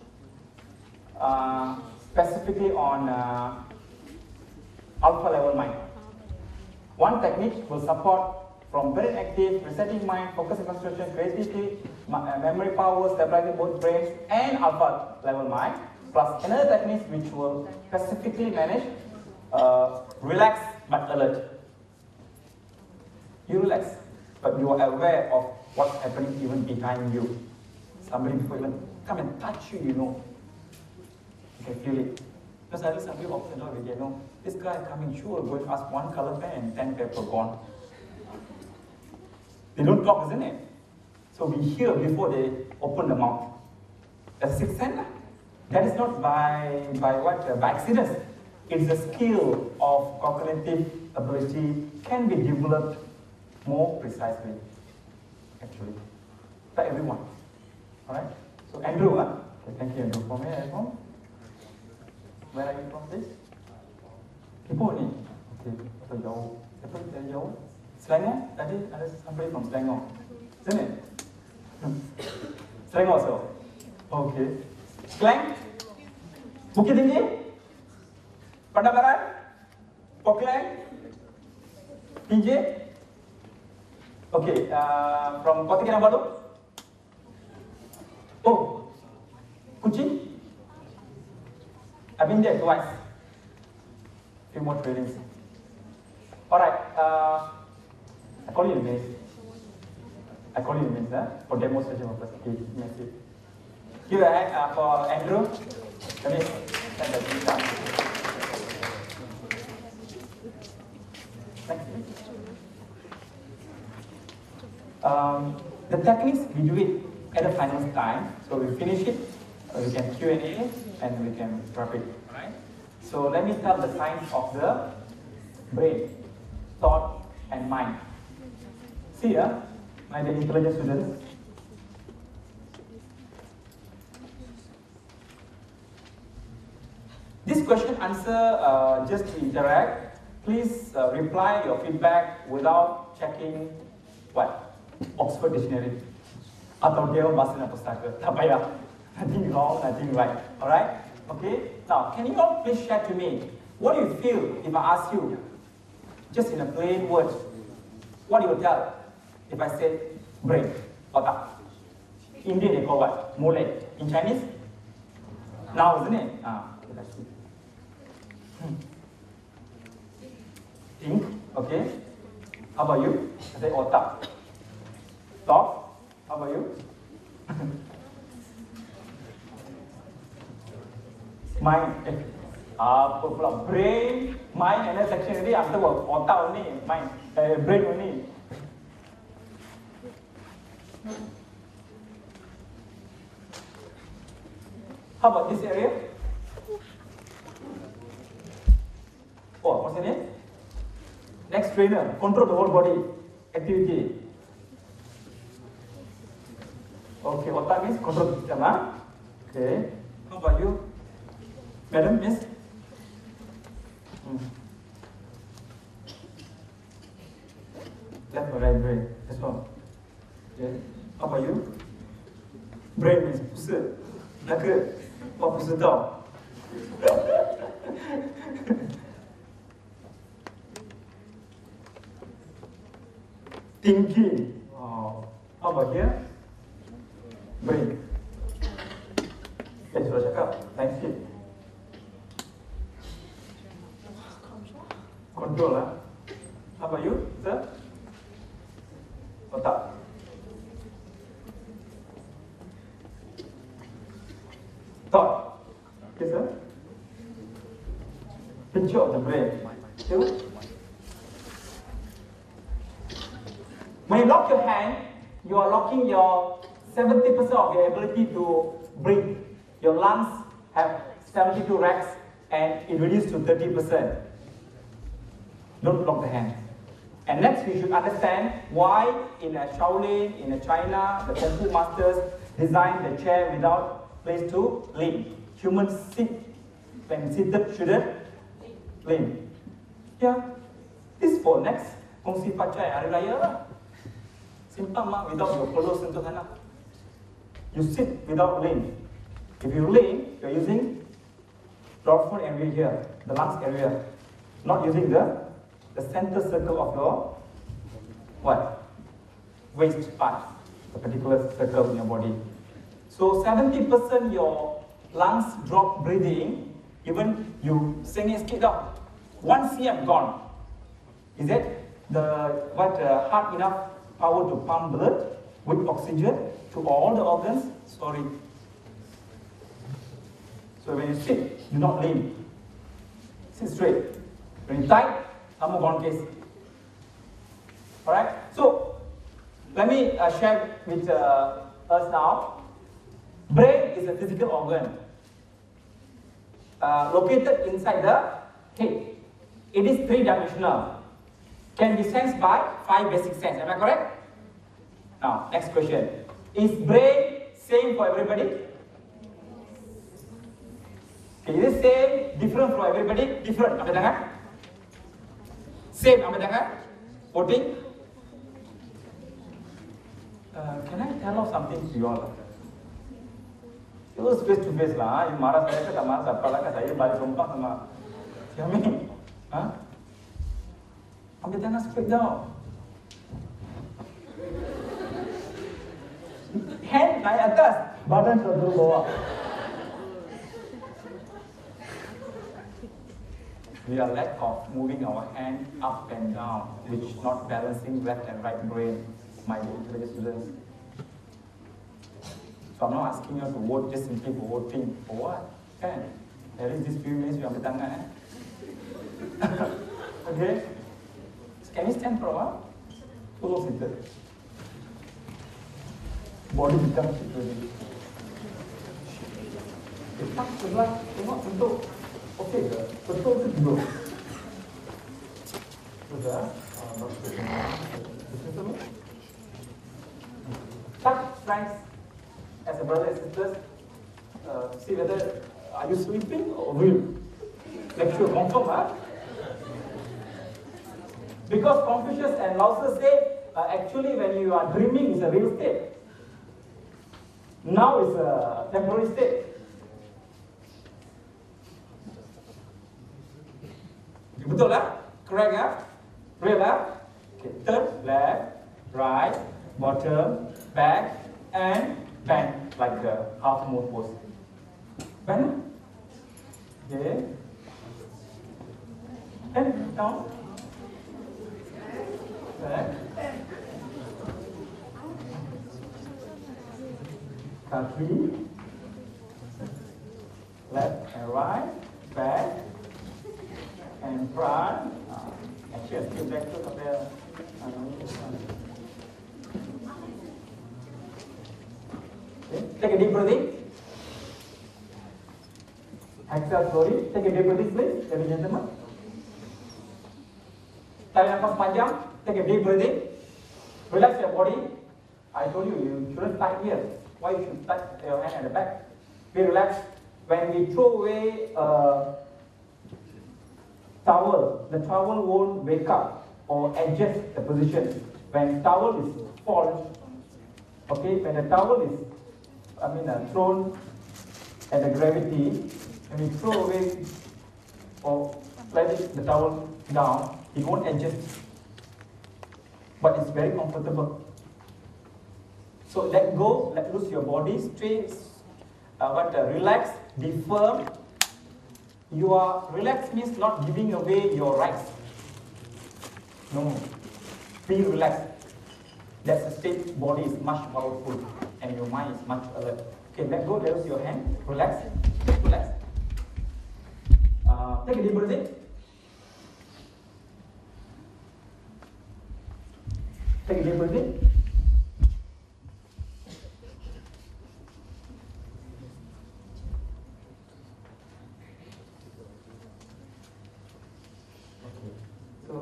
specifically on alpha level mind. One technique will support from brain active, resetting mind, focus and concentration, creativity, memory power, stabilizing both brains and alpha level mind, plus another technique which will specifically manage relax but alert. You relax, but you are aware of what's happening even behind you. Somebody before even come and touch you, you know. You can feel it. Because I listen to you often, you know, this guy coming, sure, going to ask one color pen and 10 paper gone. They don't talk, isn't it? So we hear before they open the mouth. That's sixth sense. That is not by accident. It's a skill of cognitive ability can be developed more precisely, actually, by everyone. All right. So Andrew, okay, thank you, Andrew. From where are you from? Where are you from, please? Ipoh ni. Okay, so jauh. Siapa dari jauh? Selangor. Tadi ada somebody from Selangor, isn't it? Selangor also. Okay. Klang. Bukit Tinggi. Padang Barat. Poklang. PJ. Okay, from Kota Kinabalu. Oh, Kuching. I've been there twice. Few more trainings. All right. I call you in a minute. For demonstration purpose. Okay, message. Give a hand for Andrew. Let me send the data. Thank you. The techniques, we do it at the final time. So we finish it, we can Q&A, and we can wrap it. Right? So let me tell the science of the brain, thought, and mind. See here, my dear intelligent students. This question answer, just to interact, please reply your feedback without checking what? Oxford Dictionary atau Dewan Bahasa Pustaka. Tak payah. Nothing wrong, nothing right. Alright? Okay? Now, can you all please share to me, what do you feel if I ask you, just in a plain word, what do you tell if I say brain, otak? Indian they call what? Mole. In Chinese? Now, isn't it? Okay, let's see. Think, okay? How about you? I say otak. Thought, how about you? Mind, apa pula? Brain, mind, and then section ini after what? Otak only, mind, brain only. How about this area? Oh, what's the name? Next trainer, control the whole body, activity. Okay, otak means control the system, huh? Okay. How about you? Madam, miss? Left or right brain? That's all. Okay. How about you? Brain means pusat. Naga. Oh, pusat tau. Thinking. Wow. How about here? Brain. Okay, sudah cakap. Lain sikit. Control lah. How about you, sir? Otak. Thought. Okay, sir? Picture of the brain. Two. When you lock your hand, you are locking your 70% of your ability to breathe, your lungs have 72 racks and it reduced to 30%. Don't block the hand. And next, we should understand why in a Shaolin, in a China, the Kung Fu masters designed the chair without place to lean. Humans sit, when seated, shouldn't lean. Yeah, this for next, kongsi pacai hari raya lah. Simple mah, without your pelus sentuh sana. You sit without lean. If you lean, you're using diaphragm area here, the lungs area, not using the center circle of your what? Waist part, the particular circle in your body. So 70% your lungs drop breathing, even you sing it skip down. 1 cm gone. Is it the heart enough power to pump blood with oxygen to all the organs? Sorry. So when you sit, do not lean. Sit straight. When you tight, no more gone case. Alright? So, let me share with us now. Brain is a physical organ located inside the head. It is three-dimensional. Can be sensed by 5 basic senses. Am I correct? Now, next question. Is brain same for everybody? Is it same, different for everybody? Different. Ambil tangan. Same, ambil tangan. Voting. Can I tell off something to you all? It was face to face lah. You marah saya ke tak marah? Apalah kan saya balik rumah sama Siami. Hah? Ambil tangan straight down. Hand naik atas, badan terus bawah. We are lack of moving our hand up and down, which not balancing left and right brain, my intelligent students. So I'm not asking you to vote just simply for voting. For what? Kan? At least these few minutes you ambil tangan. Okay? Can you stand for a while? Follow seated. Body become seated. Tak sebelah, tengok sentuh. Okey ke? Betul ke tidak? Sudah? Tak, nice. As a brother and sisters, see whether are you sleeping or real? Make sure confirm, huh? Because Confucius and Lao Tzu say, actually when you are dreaming is a real state. Now is a temporary state. Betul lah? Correct lah? Real lah? Okay, turn, left, right, bottom, back, and bend like the half moon pose. Bend. Okay. And down. Back. Kaki. Left and right. Back. And front. Actually, I still back to the okay. Take a deep breathing. Exhale slowly. Take a deep breathing, please, ladies and gentlemen. Tarik nafas panjang. Take a deep breathing. Relax your body. I told you, you shouldn't tight here. Why you should tight your hand at the back? Be relaxed. When we throw away towel, the towel won't wake up or adjust the position. When towel is fall, okay, when the towel is, thrown at the gravity, when we throw away or slide the towel down, it won't adjust. But it's very comfortable. So let go, let loose your body, straight, relax, be firm. You are relaxed means not giving away your rights. No, be relaxed. That's the state body is much powerful and your mind is much alert. Okay, let go, let loose your hand, relax, relax. Take a deep breath. Take a deep breath.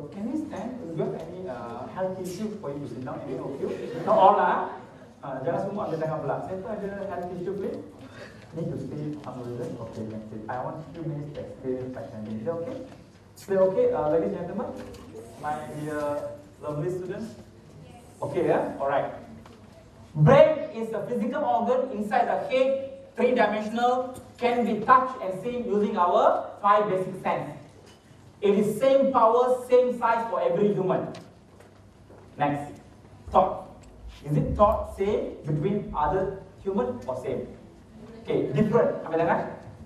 So can we stand? Do you have any health issue for you to sit down? Any of you? Not all lah. Jangan semua ambil tangan belah. Siapa ada health issue please? Need to stay on the rhythm. Okay, you can sit. I want few minutes to experience by standing. Is that okay? Is that okay, ladies and gentlemen? My dear lovely students? Okay, yeah? Alright. Brain is a physical organ inside the head, three-dimensional, can be touched and seen using our 5 basic senses. It is same power, same size for every human. Next, thought. Is it thought same between other human or same? Okay, different. Ambil tangan.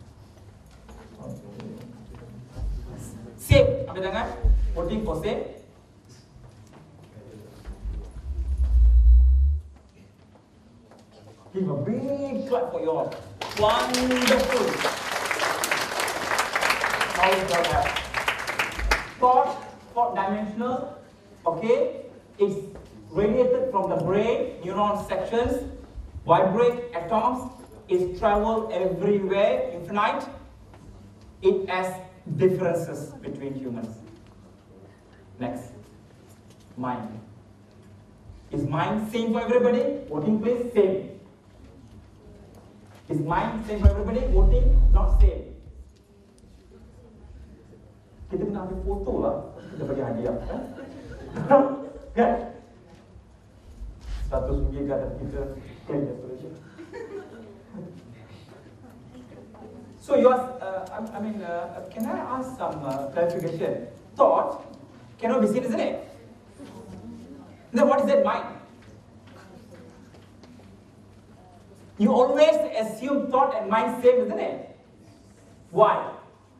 Same. Ambil tangan. Voting for same. Give a big clap for you all. Wonderful. Now we got that. Thought dimensional. Okay, it's radiated from the brain, neuron sections, vibrate atoms. It travels everywhere, infinite. It has differences between humans. Next, mind. Is mind same for everybody? Voting please, same. Is mind same for everybody? Voting not same. Kita kena ambil foto lah, kita bagi hadiah. Kan? 100 GB dan kita claim desperation. So you ask, can I ask some clarification? Thought cannot be seen, isn't it? Then what is that mind? You always assume thought and mind same, isn't it? Why?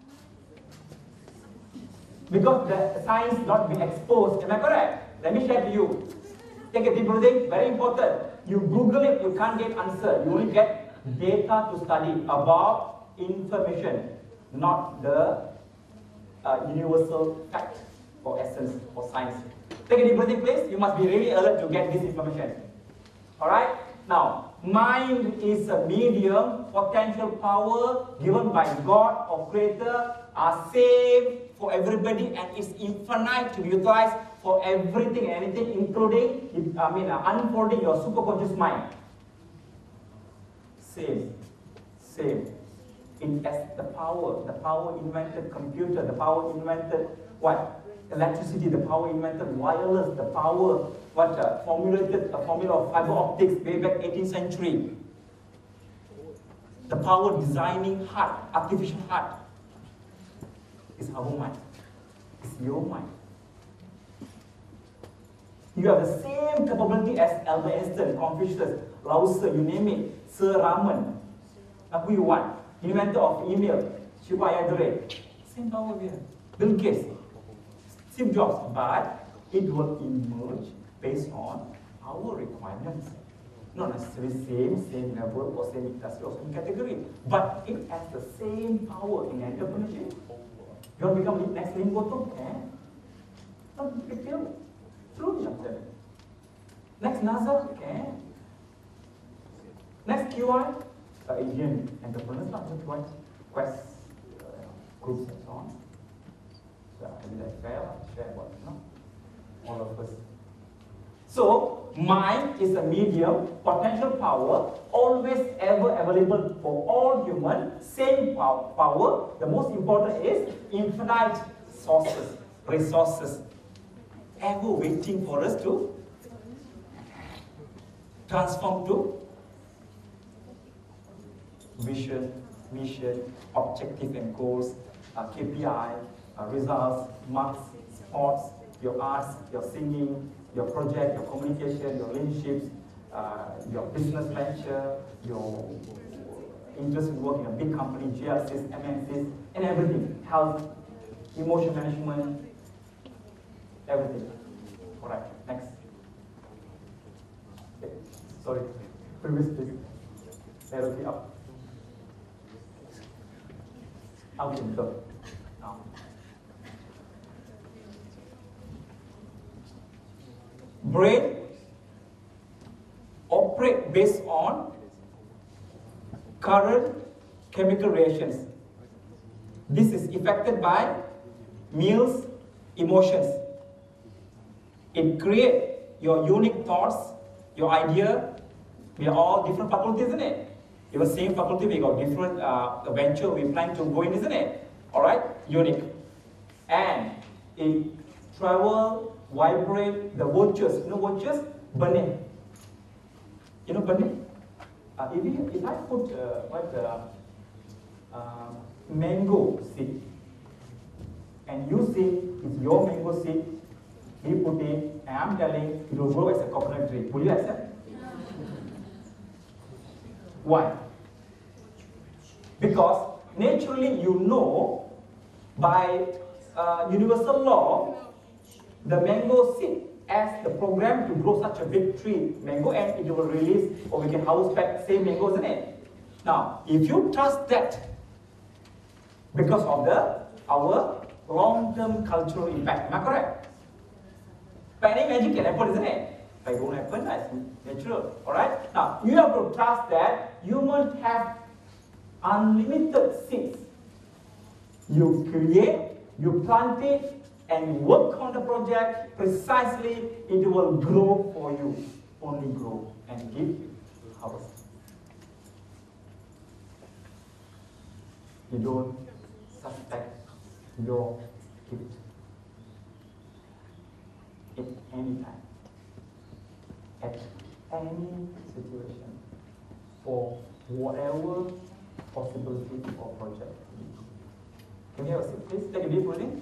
Because the science not been exposed. Am I correct? Let me share to you. Take a deep breathing. Very important. You Google it, you can't get answer. You only get data to study about information, not the universal fact or essence or science. Take a deep breathing, please. You must be really alert to get this information. Alright? Now, mind is a medium, potential power given by God or Creator are same for everybody and is infinite to be utilized for everything and anything, including, unfolding your superconscious mind. Same. It has the power invented computer, the power invented what? Electricity, the power invented wireless, the power formulated a formula of fiber optics way back 18th century. The power designing heart, artificial heart, is our mind. It's your mind. You have the same capability as Albert Einstein, Confucius, Lao Tzu, you name it, Sir Raman, who you want, inventor of email, Shiba Yadre, same power we have. Bill Gates, Steve Jobs, but it will emerge based on our requirements. Not necessarily same level or same industry or same category, but it has the same power in entrepreneurship. You want to become the next Limboto? Not big deal. True, something. Next NASA? Next QI? Asian entrepreneurs, not just one Quest groups and so on. So maybe that's fair, share what, all of us. So, mind is a medium, potential power, always ever available for all humans, same power. The most important is infinite sources, resources, ever waiting for us to transform to vision, mission, objective and goals, KPI, results, marks, sports, your arts, your singing, your project, your communication, your relationships, your business venture, your interest in working in a big company, GRCs, MNCs, and everything. Health, emotion management, everything. Alright, next. Okay. Sorry, previous please. Arrow up. Okay, go. Now. Brain operate based on current chemical reactions. This is affected by meals, emotions. It creates your unique thoughts, your idea. We are all different faculties, isn't it? Even same faculty, we got different venture we plan to go in, isn't it? All right, unique. And it travel, vibrate, the virtues. You know virtues? Burning. You know burning? If I put mango seed, and you see it's your mango seed, we put it, and I'm telling it will grow as a coconut tree. Will you accept? Why? Because naturally you know by universal law, the mango seed as the program to grow such a big tree, mango, and it will release, or we can house back same mangoes in it. Now, if you trust that, because of our long-term cultural impact, am I correct? But any magic can happen, isn't it? If it won't happen, that's natural. Alright? Now, you have to trust that humans have unlimited seeds. You create, you plant it, and work on the project precisely, it will grow for you. Only grow and give harvest. You don't suspect your gift at any time, at any situation, for whatever possibility or project. Can you have a seat, please? Take a deep breathing.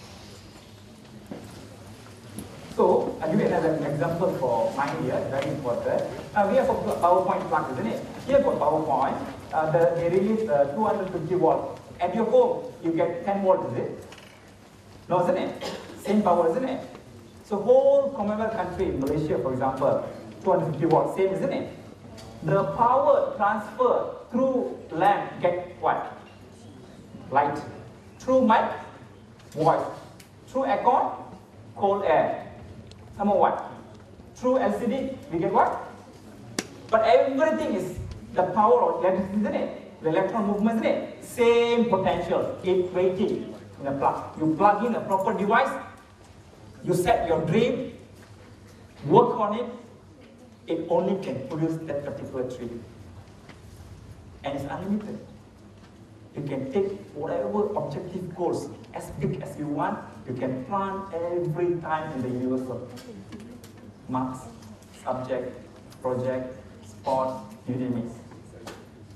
So, I'll give you another example for mine here, very important. We have a PowerPoint plug, isn't it? Here for PowerPoint, they release 250 volts. At your home, you get 10 volts, is it? No, isn't it? Same power, isn't it? So, whole Commonwealth country, Malaysia, for example, 250 volts, same, isn't it? The power transfer through lamp get what? Light. Through mic, voice. Through aircon, cold air. Number what? Through LCD, we get what? But everything is the power of electricity, isn't it? The electron movement, isn't it? Same potential, it waiting in a plug. You plug in a proper device, you set your dream, work on it, it only can produce that particular tree. And it's unlimited. You can take whatever objective goals, as big as you want, you can plant every time in the universal. Marks, subject, project, sport, you name it.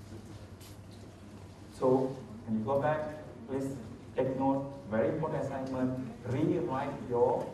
So, when you go back, please take note, very important assignment, rewrite your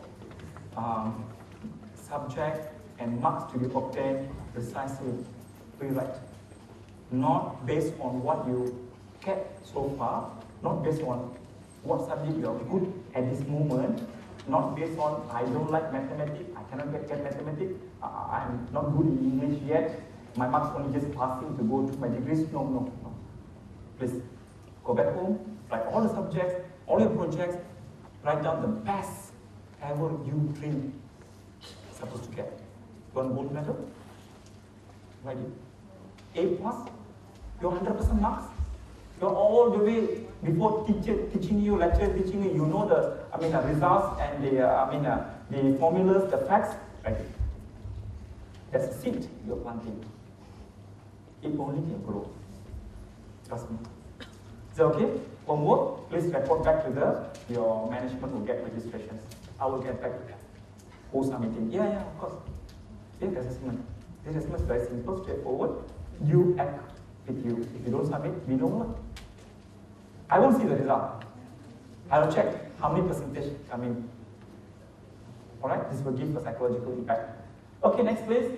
subject and marks to be obtained precisely. Rewrite. Not based on what you get so far, not based on what subject you are good at this moment, not based on I don't like mathematics, I cannot get mathematics, I'm not good in English yet, my marks only just passing to go to my degrees. No. Please go back home, write all the subjects, all your projects, write down the best ever you dream supposed to get. You want gold medal? Write it. A plus, your 100% marks. You're all the way before teaching you, lecturer teaching you, you know the results and the formulas, the facts, right? That's a seed you're planting. It only can grow. Trust me. Is that okay? Homework, please report back to your management will get registrations. I will get back to that. Who's submitting? Yeah, of course. Take assessment. This assessment is very simple, straightforward. You act with you. If you don't submit, we don't know. I won't see the result. I will check how many percentage come in. Alright, this will give a psychological impact. Okay, next please.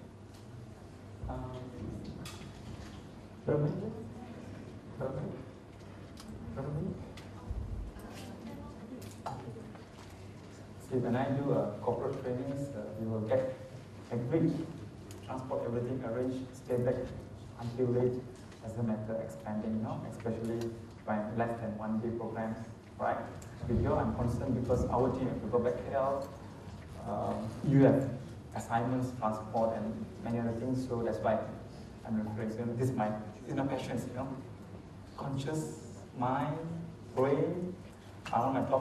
See, when I do corporate trainings, you will get agreed, transport, everything arranged, stay back until late, doesn't matter, expanding, especially by less than 1 day programs, right? With you, I'm concerned because our team have to go back KL, you have assignments, transport, and many other things, so that's why I'm referring. This is my passion, conscious mind, brain. I want to talk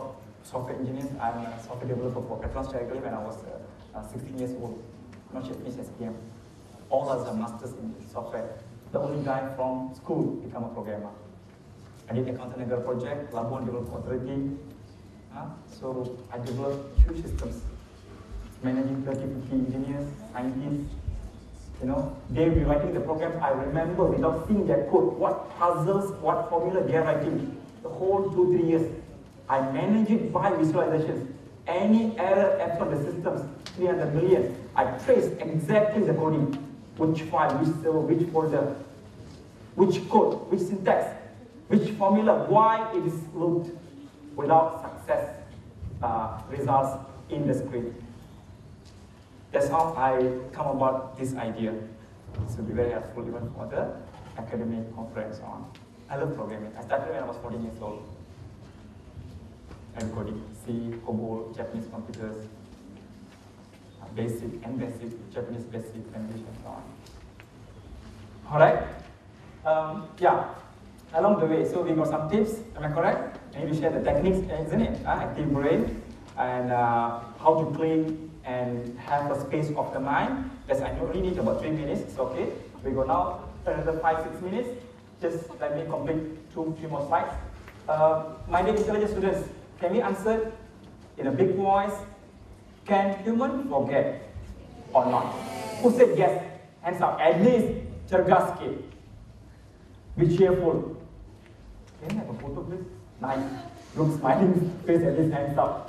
software engineer. I'm a software developer for Petronas directly when I was 16 years old. Not yet finished SPM. All of us are masters in software. The only guy from school become a programmer. I did accountant and project, Labuan Development Authority. So I developed huge systems, managing 30, 50 engineers, scientists. You know, they were writing the programs. I remember without seeing their code, what puzzles, what formula they are writing. The whole 2-3 years, I manage it by visualizations. Any error after the systems, 300 million, I trace exactly the coding, which file, which server, which folder, which code, which syntax, which formula, why it is looped without success results in the script. That's how I come about this idea. This will be very helpful even for the academic conference on. I love programming. I started when I was 14 years old. I'm coding C, COBOL, Japanese computers, basic and basic, Japanese basic language and so on. All right. Yeah. Along the way, so we got some tips. Am I correct? I need to share the techniques, isn't it? Active brain and how to clean and have a space of the mind. Yes, I only need about 3 minutes. It's okay. We go now another 5-6 minutes. Just let me complete 2-3 more slides. My dear intelligent students, can we answer in a big voice? Can human forget or not? Who said yes? Hands up. At least cergas sikit. Be cheerful. Can I have a photo, please? Nice. Look, smiling face, at least hands up.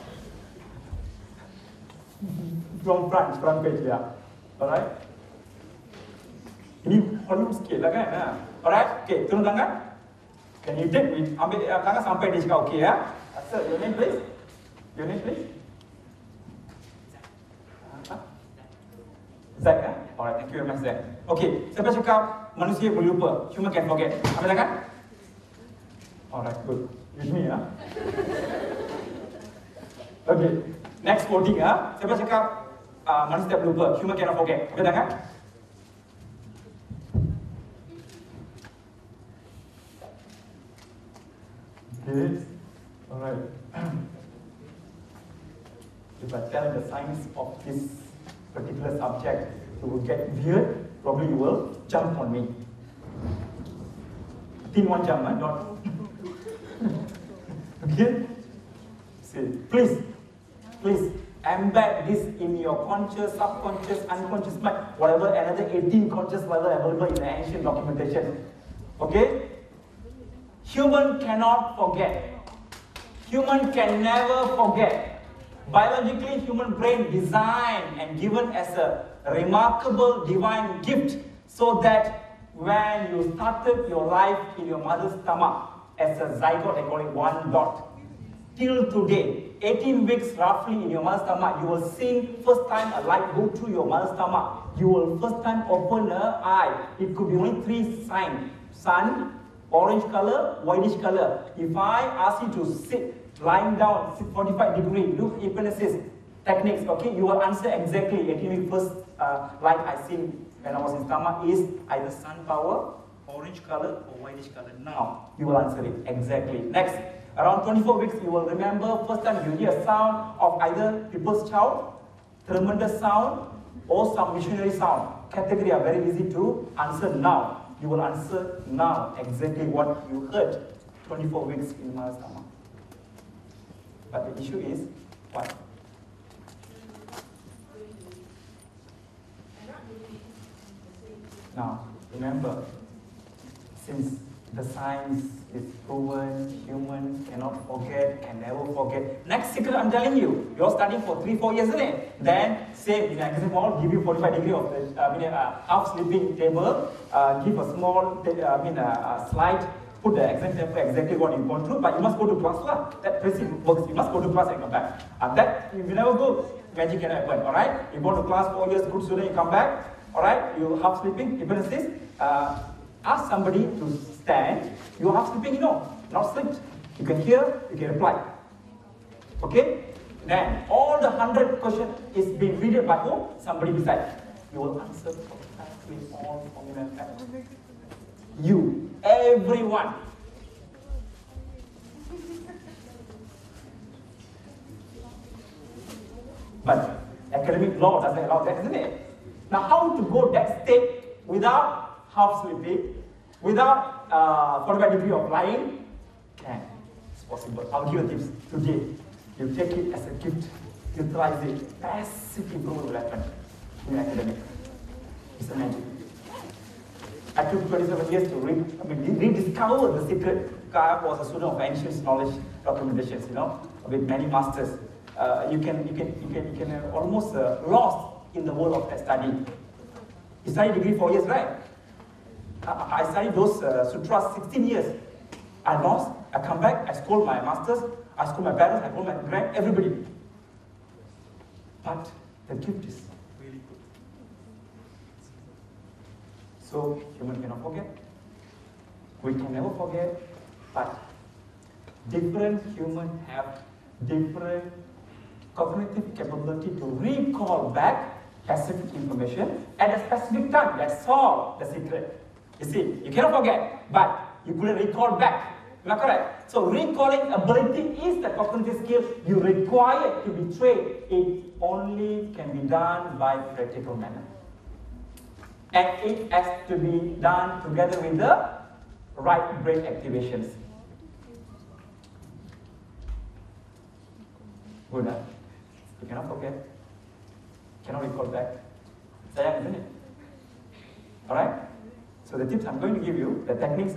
From front page, yeah. Alright? Ini volume sikit lah kan? Alright? Okay, turun tangan. Can you take me? Ambil tangan sampai dia cakap okay ya. Sir, your name please? Your name please? Zack ya? Alright, thank you very much Zack. Okay, siapa cakap manusia boleh lupa? Human can forget. Ambil tangan? Alright, good. With me ya. Okay, next quoting ya. Siapa cakap manusia boleh lupa? Human cannot forget. Ambil tangan? Okay, alright. If I tell the science of this particular subject, you will get weird, probably you will jump on me. Tin one jump, not. Okay? See, please embed this in your conscious, subconscious, unconscious mind, whatever another 18 conscious level available in the ancient documentation. Okay? Human cannot forget. Human can never forget. Biologically, human brain designed and given as a remarkable divine gift so that when you started your life in your mother's stomach as a zygote, they call it 1 dot, till today, 18 weeks roughly in your mother's stomach, you will see first time a light go through your mother's stomach. You will first time open her eye. It could be only 3 signs. Sun, orange color, whitish color. If I ask you to sit lying down 45 degrees, look hypnosis techniques, okay, you will answer exactly. 18 week first light I seen when I was in stomach is either sun power, orange color or whitish color. Now you will answer it exactly. Next, around 24 weeks you will remember first time you hear sound of either people's shout, tremendous sound or some missionary sound. Category are very easy to answer now. You will answer now exactly what you heard 24 weeks in my stomach. But the issue is what? Now, remember, since the science is proven, human cannot forget, can never forget. Next secret I'm telling you, you're studying for 3-4 years, isn't it? Then, say in an exam hall, give you 45 degrees of the half sleeping table, give a small slide, put the exam paper exactly what you've gone through, but you must go to class lah. That principle works. You must go to class and come back. That if you never go, magic cannot happen. All right? You go to class 4 years, good student, you come back. All right? You half sleeping. Hypnosis. Ask somebody to stand. You half sleeping, you know, not slept. You can hear, you can reply. Okay? Then all the 100 questions is being read by who? Somebody beside. You will answer perfectly all formula facts. You, everyone. But academic law doesn't allow that, isn't it? Now, how to go that state without half sleeping, without 45 degree of lying? Can. It's possible. I'll give you tips today. You take it as a gift. Utilize it. Massive improvement will happen in academic. It's a magic. I took 27 years to rediscover the secret. I was a student of ancient knowledge documentations, with many masters. You can almost lost in the world of that study. You studied degree 4 years, right? I studied those sutras 16 years. I lost, I come back, I scold my masters, I scold my parents, I scold my grand, everybody. But the gift is really good. So, human cannot forget. We can never forget, but different humans have different cognitive capability to recall back specific information at a specific time. That's all the secret. You see, you cannot forget, but you couldn't recall back. Am I correct? So recalling ability is the cognitive skill you require to be trained. It only can be done by practical manner. And it has to be done together with the right brain activations. Good, huh? You cannot forget. Cannot recall back. Sayang, isn't it? Alright? So the tips I'm going to give you, the techniques,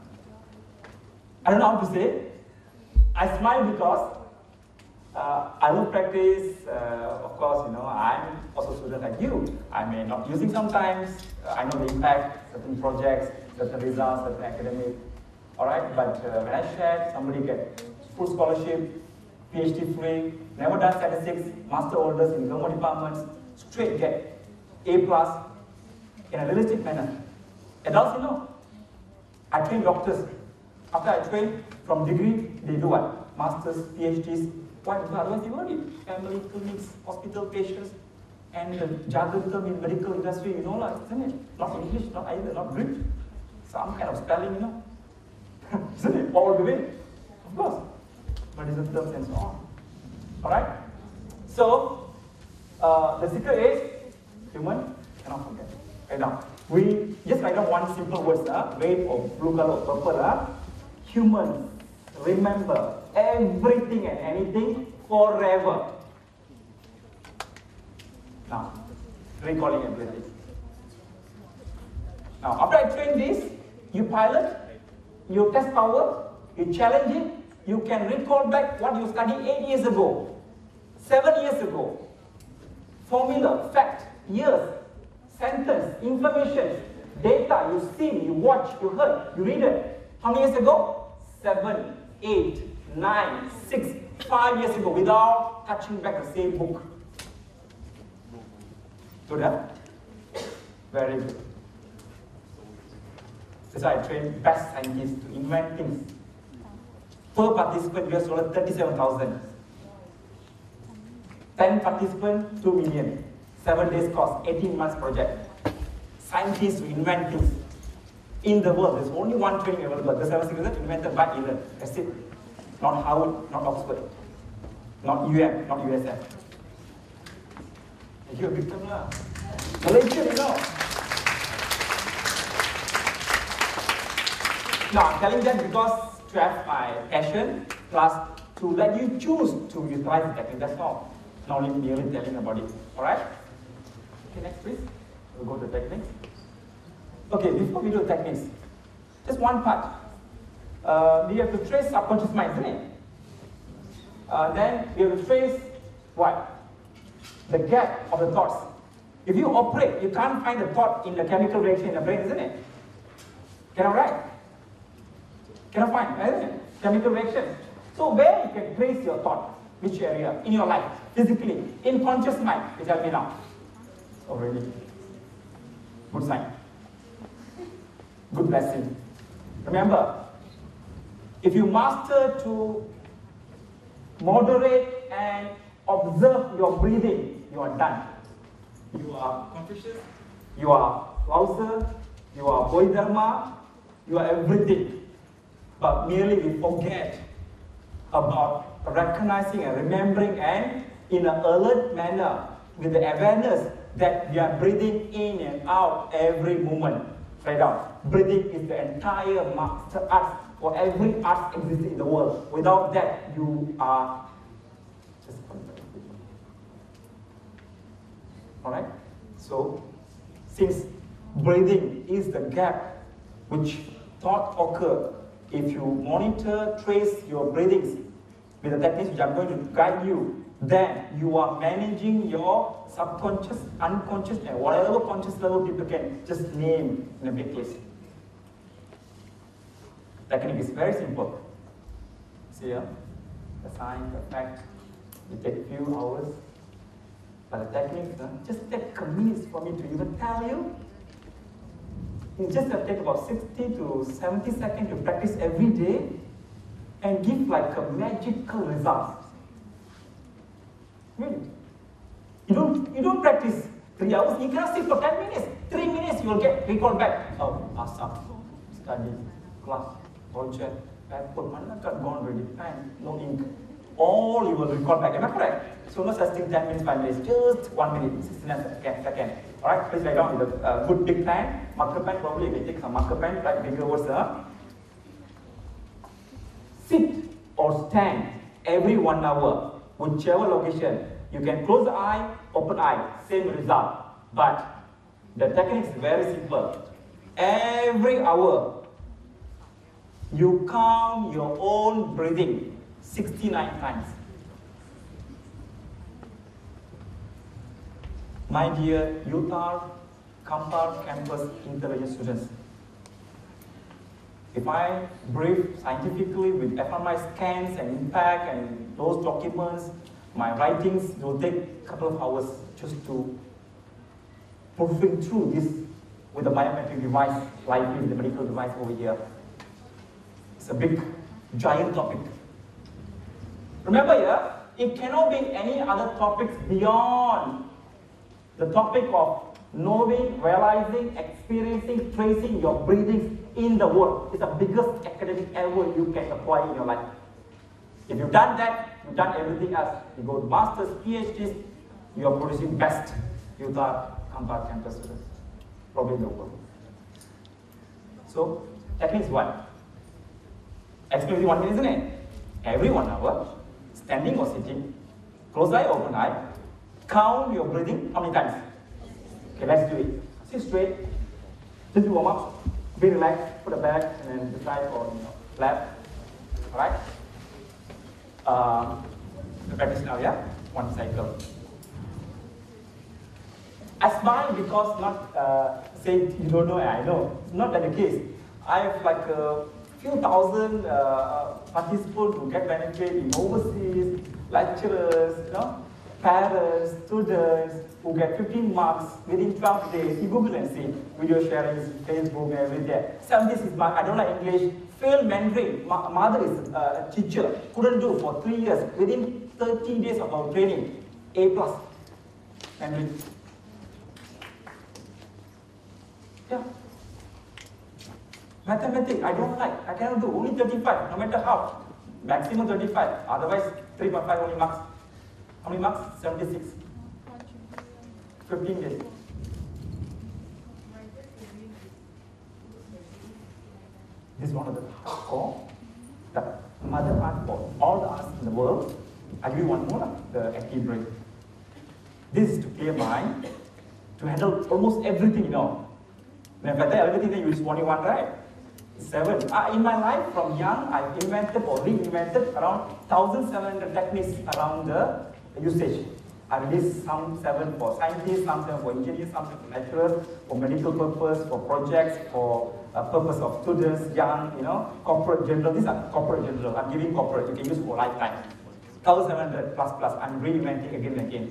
I don't know how to say. I smile because I will practice. Of course, I'm also a student like you. I may not using sometimes. I know the impact, certain projects, certain results, certain academic. Alright, but when I share, somebody get full scholarship, PhD free, never done statistics, master holders in government departments, straight get A+ in a realistic manner. Adults, I train doctors. After I train from degree, they do what? Masters, PhDs. Why? Because otherwise they worry. Family, clinics, hospital patients, and the jargon term in medical industry, isn't it? Not English, not either, not Greek. Some kind of spelling, isn't it? All the way. Of course. Medical terms and so on. Alright? So, the secret is human cannot forget. Right now, we just write down one simple word, red or blue color or purple. Humans remember everything and anything forever. Now, recalling everything. Now, after I train this, you pilot, you test power, you challenge it, you can recall back what you studied 8 years ago, 7 years ago. Formula, fact, years, sentence, information, data, you see, you watch, you heard, you read it. How many years ago? 7, 8, 9, 6, 5 years ago without touching back the same book. Good, huh? Very good. That's why I train best scientists to invent things. Per participant, US dollar 37,000. 10 participants, 2 million. 7 days cost, 18 months project. Scientists to invent things. In the world, there's only one training available. The 7 secrets invented by Elon. That's it. Not Harvard, not Oxford, not UM, not USF. You're a victim now. Malaysia, Now, I'm telling that because to have my passion, plus to let you choose to utilize the technique. That's all. Not only merely telling about it. Alright? Okay, next please. We'll go to techniques. Okay, before we do techniques, just one part. We have to trace subconscious mind, isn't it? Then we have to trace what? The gap of the thoughts. If you operate, you can't find the thought in the chemical reaction in the brain, isn't it? Cannot write. Cannot find, isn't it? Chemical reaction. So where you can trace your thought? Which area? In your life, physically, in conscious mind. You tell me now. Oh really? Good sign. Good blessing. Remember, if you master to moderate and observe your breathing, you are done. You are Confucius, you are Lauser, you are Bodhidharma, you are everything. But merely we forget about recognizing and remembering and in an alert manner with the awareness that we are breathing in and out every moment. Right down. Breathing is the entire master art for every art existing in the world. Without that, you are just alright? So, since breathing is the gap which thought occur, if you monitor, trace your breathings with the techniques which I'm going to guide you, then you are managing your subconscious, unconscious, and whatever conscious level people can just name in a big list. Technique is very simple. See here, the sign, the fact, it takes a few hours. But the technique just take a minute for me to even tell you. It just take about 60 to 70 seconds to practice every day and give like a magical result. Really. You don't practice 3 hours, you cannot sit for 10 minutes. 3 minutes you will get recall back. Oh, asap, study, class, project, paper, mana got gone already, pen, no ink. All you will recall back. Am I correct? So no such thing 10 minutes, 5 minutes, just 1 minute, 69 seconds. Alright, please write down with a good big pen, marker pen, probably you can take some marker pen, write bigger words there. Sit or stand every 1 hour, whichever location. You can close the eye, open eye, same result. But the technique is very simple. Every hour, you count your own breathing 69 times. My dear UTAR KPR campus intelligence students, if I brief scientifically with fMRI scans and impact and those documents, my writings will take a couple of hours just to proving through this with a biometric device, like the medical device over here. It's a big, giant topic. Remember here, it cannot be any other topics beyond the topic of knowing, realizing, experiencing, tracing your breathings in the world. It's the biggest academic ever you can apply in your life. If you've done that, you've done everything else. You go to masters, PhDs, you are producing best UTAR KPR campus students, probably in the world. So, technique is what? Experiencing 1 minute, isn't it? Every 1 hour, standing or sitting, close eye, open eye, count your breathing, how many times? Okay, let's do it. Sit straight, just do warm up, be relaxed, put the back and then the side or lap. Alright? The practice now, yeah? 1 cycle. As mine, because not say you don't know, I know. It's not that the case. I have like a few thousand participants who get benefit in overseas, lecturers, parents, students who get 15 marks within 12 days. You Google and see video sharing, Facebook, everything. Some this is I don't like English. Failed Mandarin. Mother is a teacher. Couldn't do for 3 years. Within 30 days of our training, A+ Mandarin. Yeah. Mathematics, I don't like. I cannot do. Only 35, no matter how. Maximum 35. Otherwise, 3.5 only marks. How many marks? 76. 15 days. This is one of the hardcore, the mother art for all the arts in the world. I'll give you one more, the active brain. This is to clear mind, to handle almost everything, Now, if I tell everything, then you use only one, right? 7. In my life, from young, I've invented or reinvented around 1,700 techniques around the usage. I released some 7 for scientists, some 7 for engineers, some 7 for lecturers, for medical purpose, for projects, for purpose of students, young, corporate general. These are corporate general. I'm giving corporate. You can use for lifetime. 1,700 plus. I'm reinventing again and again.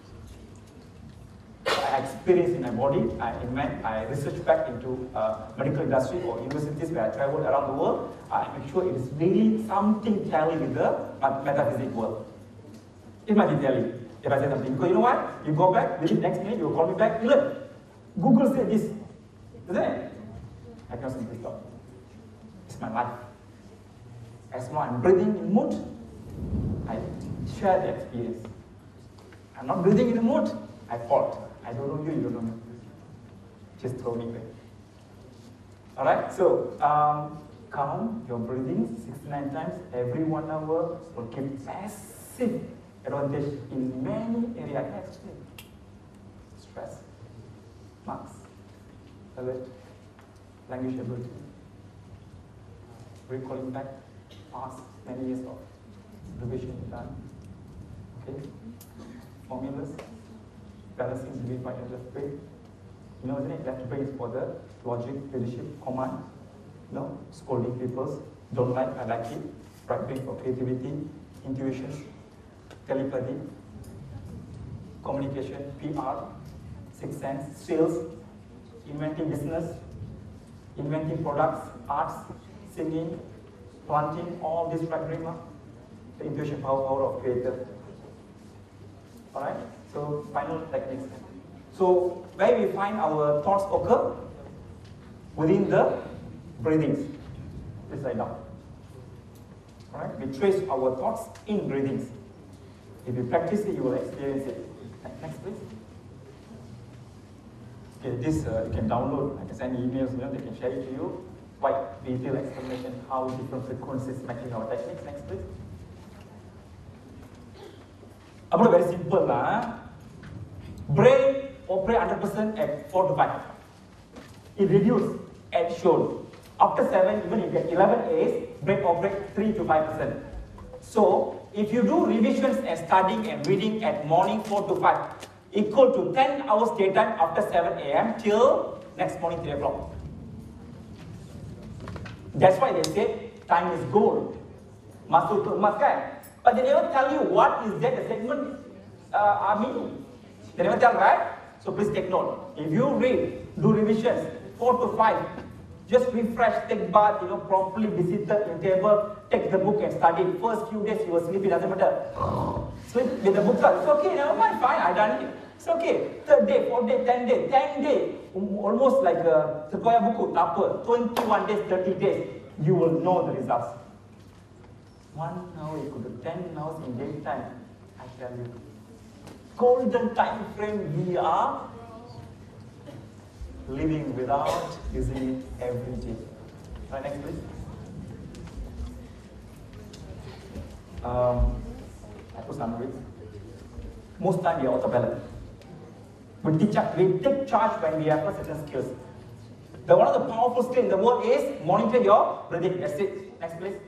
I experience in my body. I research back into medical industry or universities where I traveled around the world. I make sure it is really something tally with the metaphysics world. It might be telling if I say something. Because you know what? You go back, within next minute, you call me back, look, Google said this. Isn't it? I cannot simply stop. It's my life. As long as I'm breathing in mood, I share the experience. I'm not breathing in the mood. I fault. I don't know you, you don't know me. Just throw me away. Alright, so count your breathing 69 times every 1 hour will give massive advantage in many areas. Stress, marks, alert, language ability, recalling back past many years of revision done. Okay, formulas, balancing between right and left brain. You know, isn't it? Left brain is for the logic, leadership, command. No, scolding people, don't like, I like it. Right brain for creativity, intuition, telepathy, communication, PR, sixth sense, sales, inventing business, inventing products, arts, singing, planting, all this right brain, the intuition power of creator. Alright, so final techniques. So where we find our thoughts occur? Within the breathings. Please write down. Alright, we trace our thoughts in breathings. If you practice it, you will experience it. Next, please. Okay, this you can download. I can send emails, you know, they can share it to you. Quite detailed explanation how different frequencies matching our techniques. Next, please. About very simple lah. Brain operate 100% at 4 to 5. It reduces at shown. After 7, even you get 11 A's, brain operate 3 to 5%. So if you do revisions and studying and reading at morning 4 to 5, equal to 10 hours daytime after 7 a.m. till next morning 3 o'clock. That's why they say time is gold. Masuk to emas kan? But they never tell you what is that the segment meaning. They never tell, right? So please take note. If you read, do revisions, 4 to 5, just refresh, take bath, you know, properly be seated in table, take the book and study. First few days you will sleep, it doesn't matter. Sleep with the book, it's okay, never mind, fine, I done it. It's okay. 3rd day, 4th day, 10 days, 10 days, almost like a sequoia buku, tak apa. 21 days, 30 days, you will know the results. 1 hour equal to 10 hours in daytime, I tell you. Golden time frame we are living without using it every day. Right, next please. I put summary. Most time we are autopilot. We take charge when we have certain skills. One of the powerful skills in the world is monitor your breathing. That's it. Next please.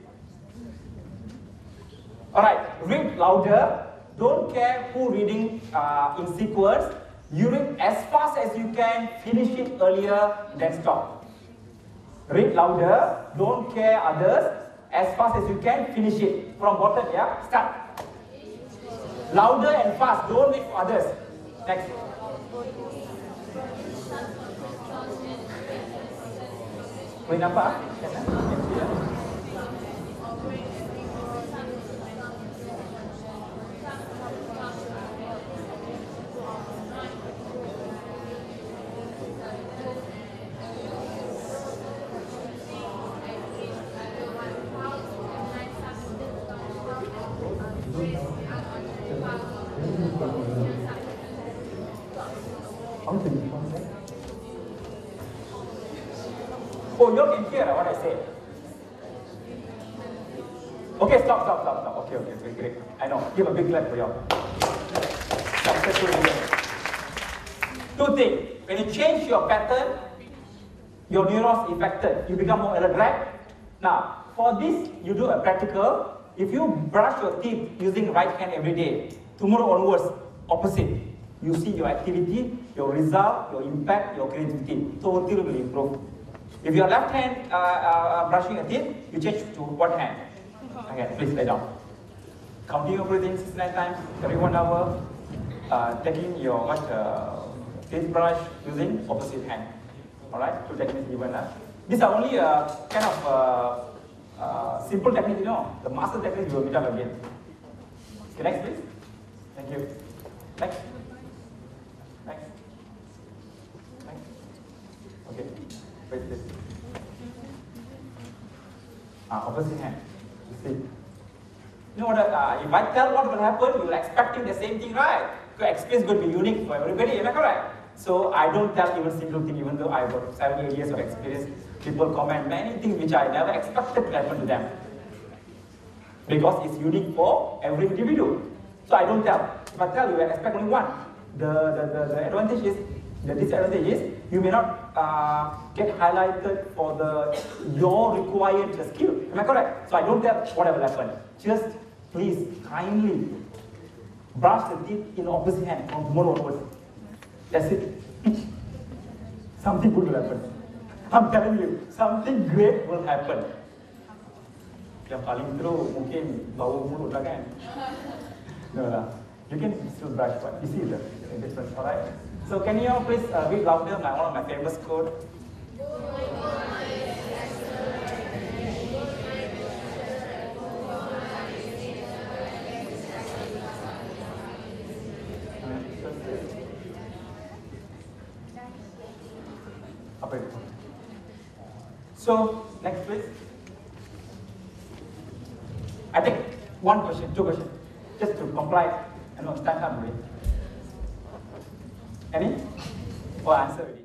Alright, read louder. Don't care who reading in sequence. You read as fast as you can, finish it earlier, then stop. Read louder, don't care others, as fast as you can, finish it. From bottom, yeah? Start. Louder and fast, don't wait for others. Next. Wait, apa? Oh, you can hear what I say. Okay, stop. Okay, great. I know. Give a big clap for y'all. Two things. When you change your pattern, your neurons affected. You become more alert, right? Now, for this, you do a practical. If you brush your teeth using right hand every day, tomorrow onwards, opposite. You see your activity, your result, your impact, your creativity. Totally will improve. If you are left hand brushing your teeth, you change to what hand? Okay, please lay down. Counting your breathing 69 times every 1 hour. Taking your teeth brush using opposite hand. Alright, 2 techniques even. These are only kind of simple techniques, you know. The master techniques you will meet up again. Okay, next please. Thank you. Next. Okay. Wait this. Opposite hand. You see. You know what? If I tell what will happen, you will expecting the same thing, right? So experience is going to be unique for everybody, am I correct? So I don't tell even single thing, even though I've got 7, 8 years of experience. People comment many things which I never expected to happen to them. Because it's unique for every individual. So I don't tell. If I tell you, I expect only one. The advantage is, the disadvantage is, you may not get highlighted for your required skill. Am I correct? So I don't tell whatever will happen. Just please kindly brush the teeth in opposite hand from tomorrow onwards. That's it. Something good will happen. I'm telling you, something great will happen. Yang paling teruk mungkin bau mulut lah kan? No lah. You can still brush, but you see the difference, alright? So can you all please read louder one of my famous quote? So, next please. I think one question, two questions, just to comply. I know it's time already. Any? Oh, answer already.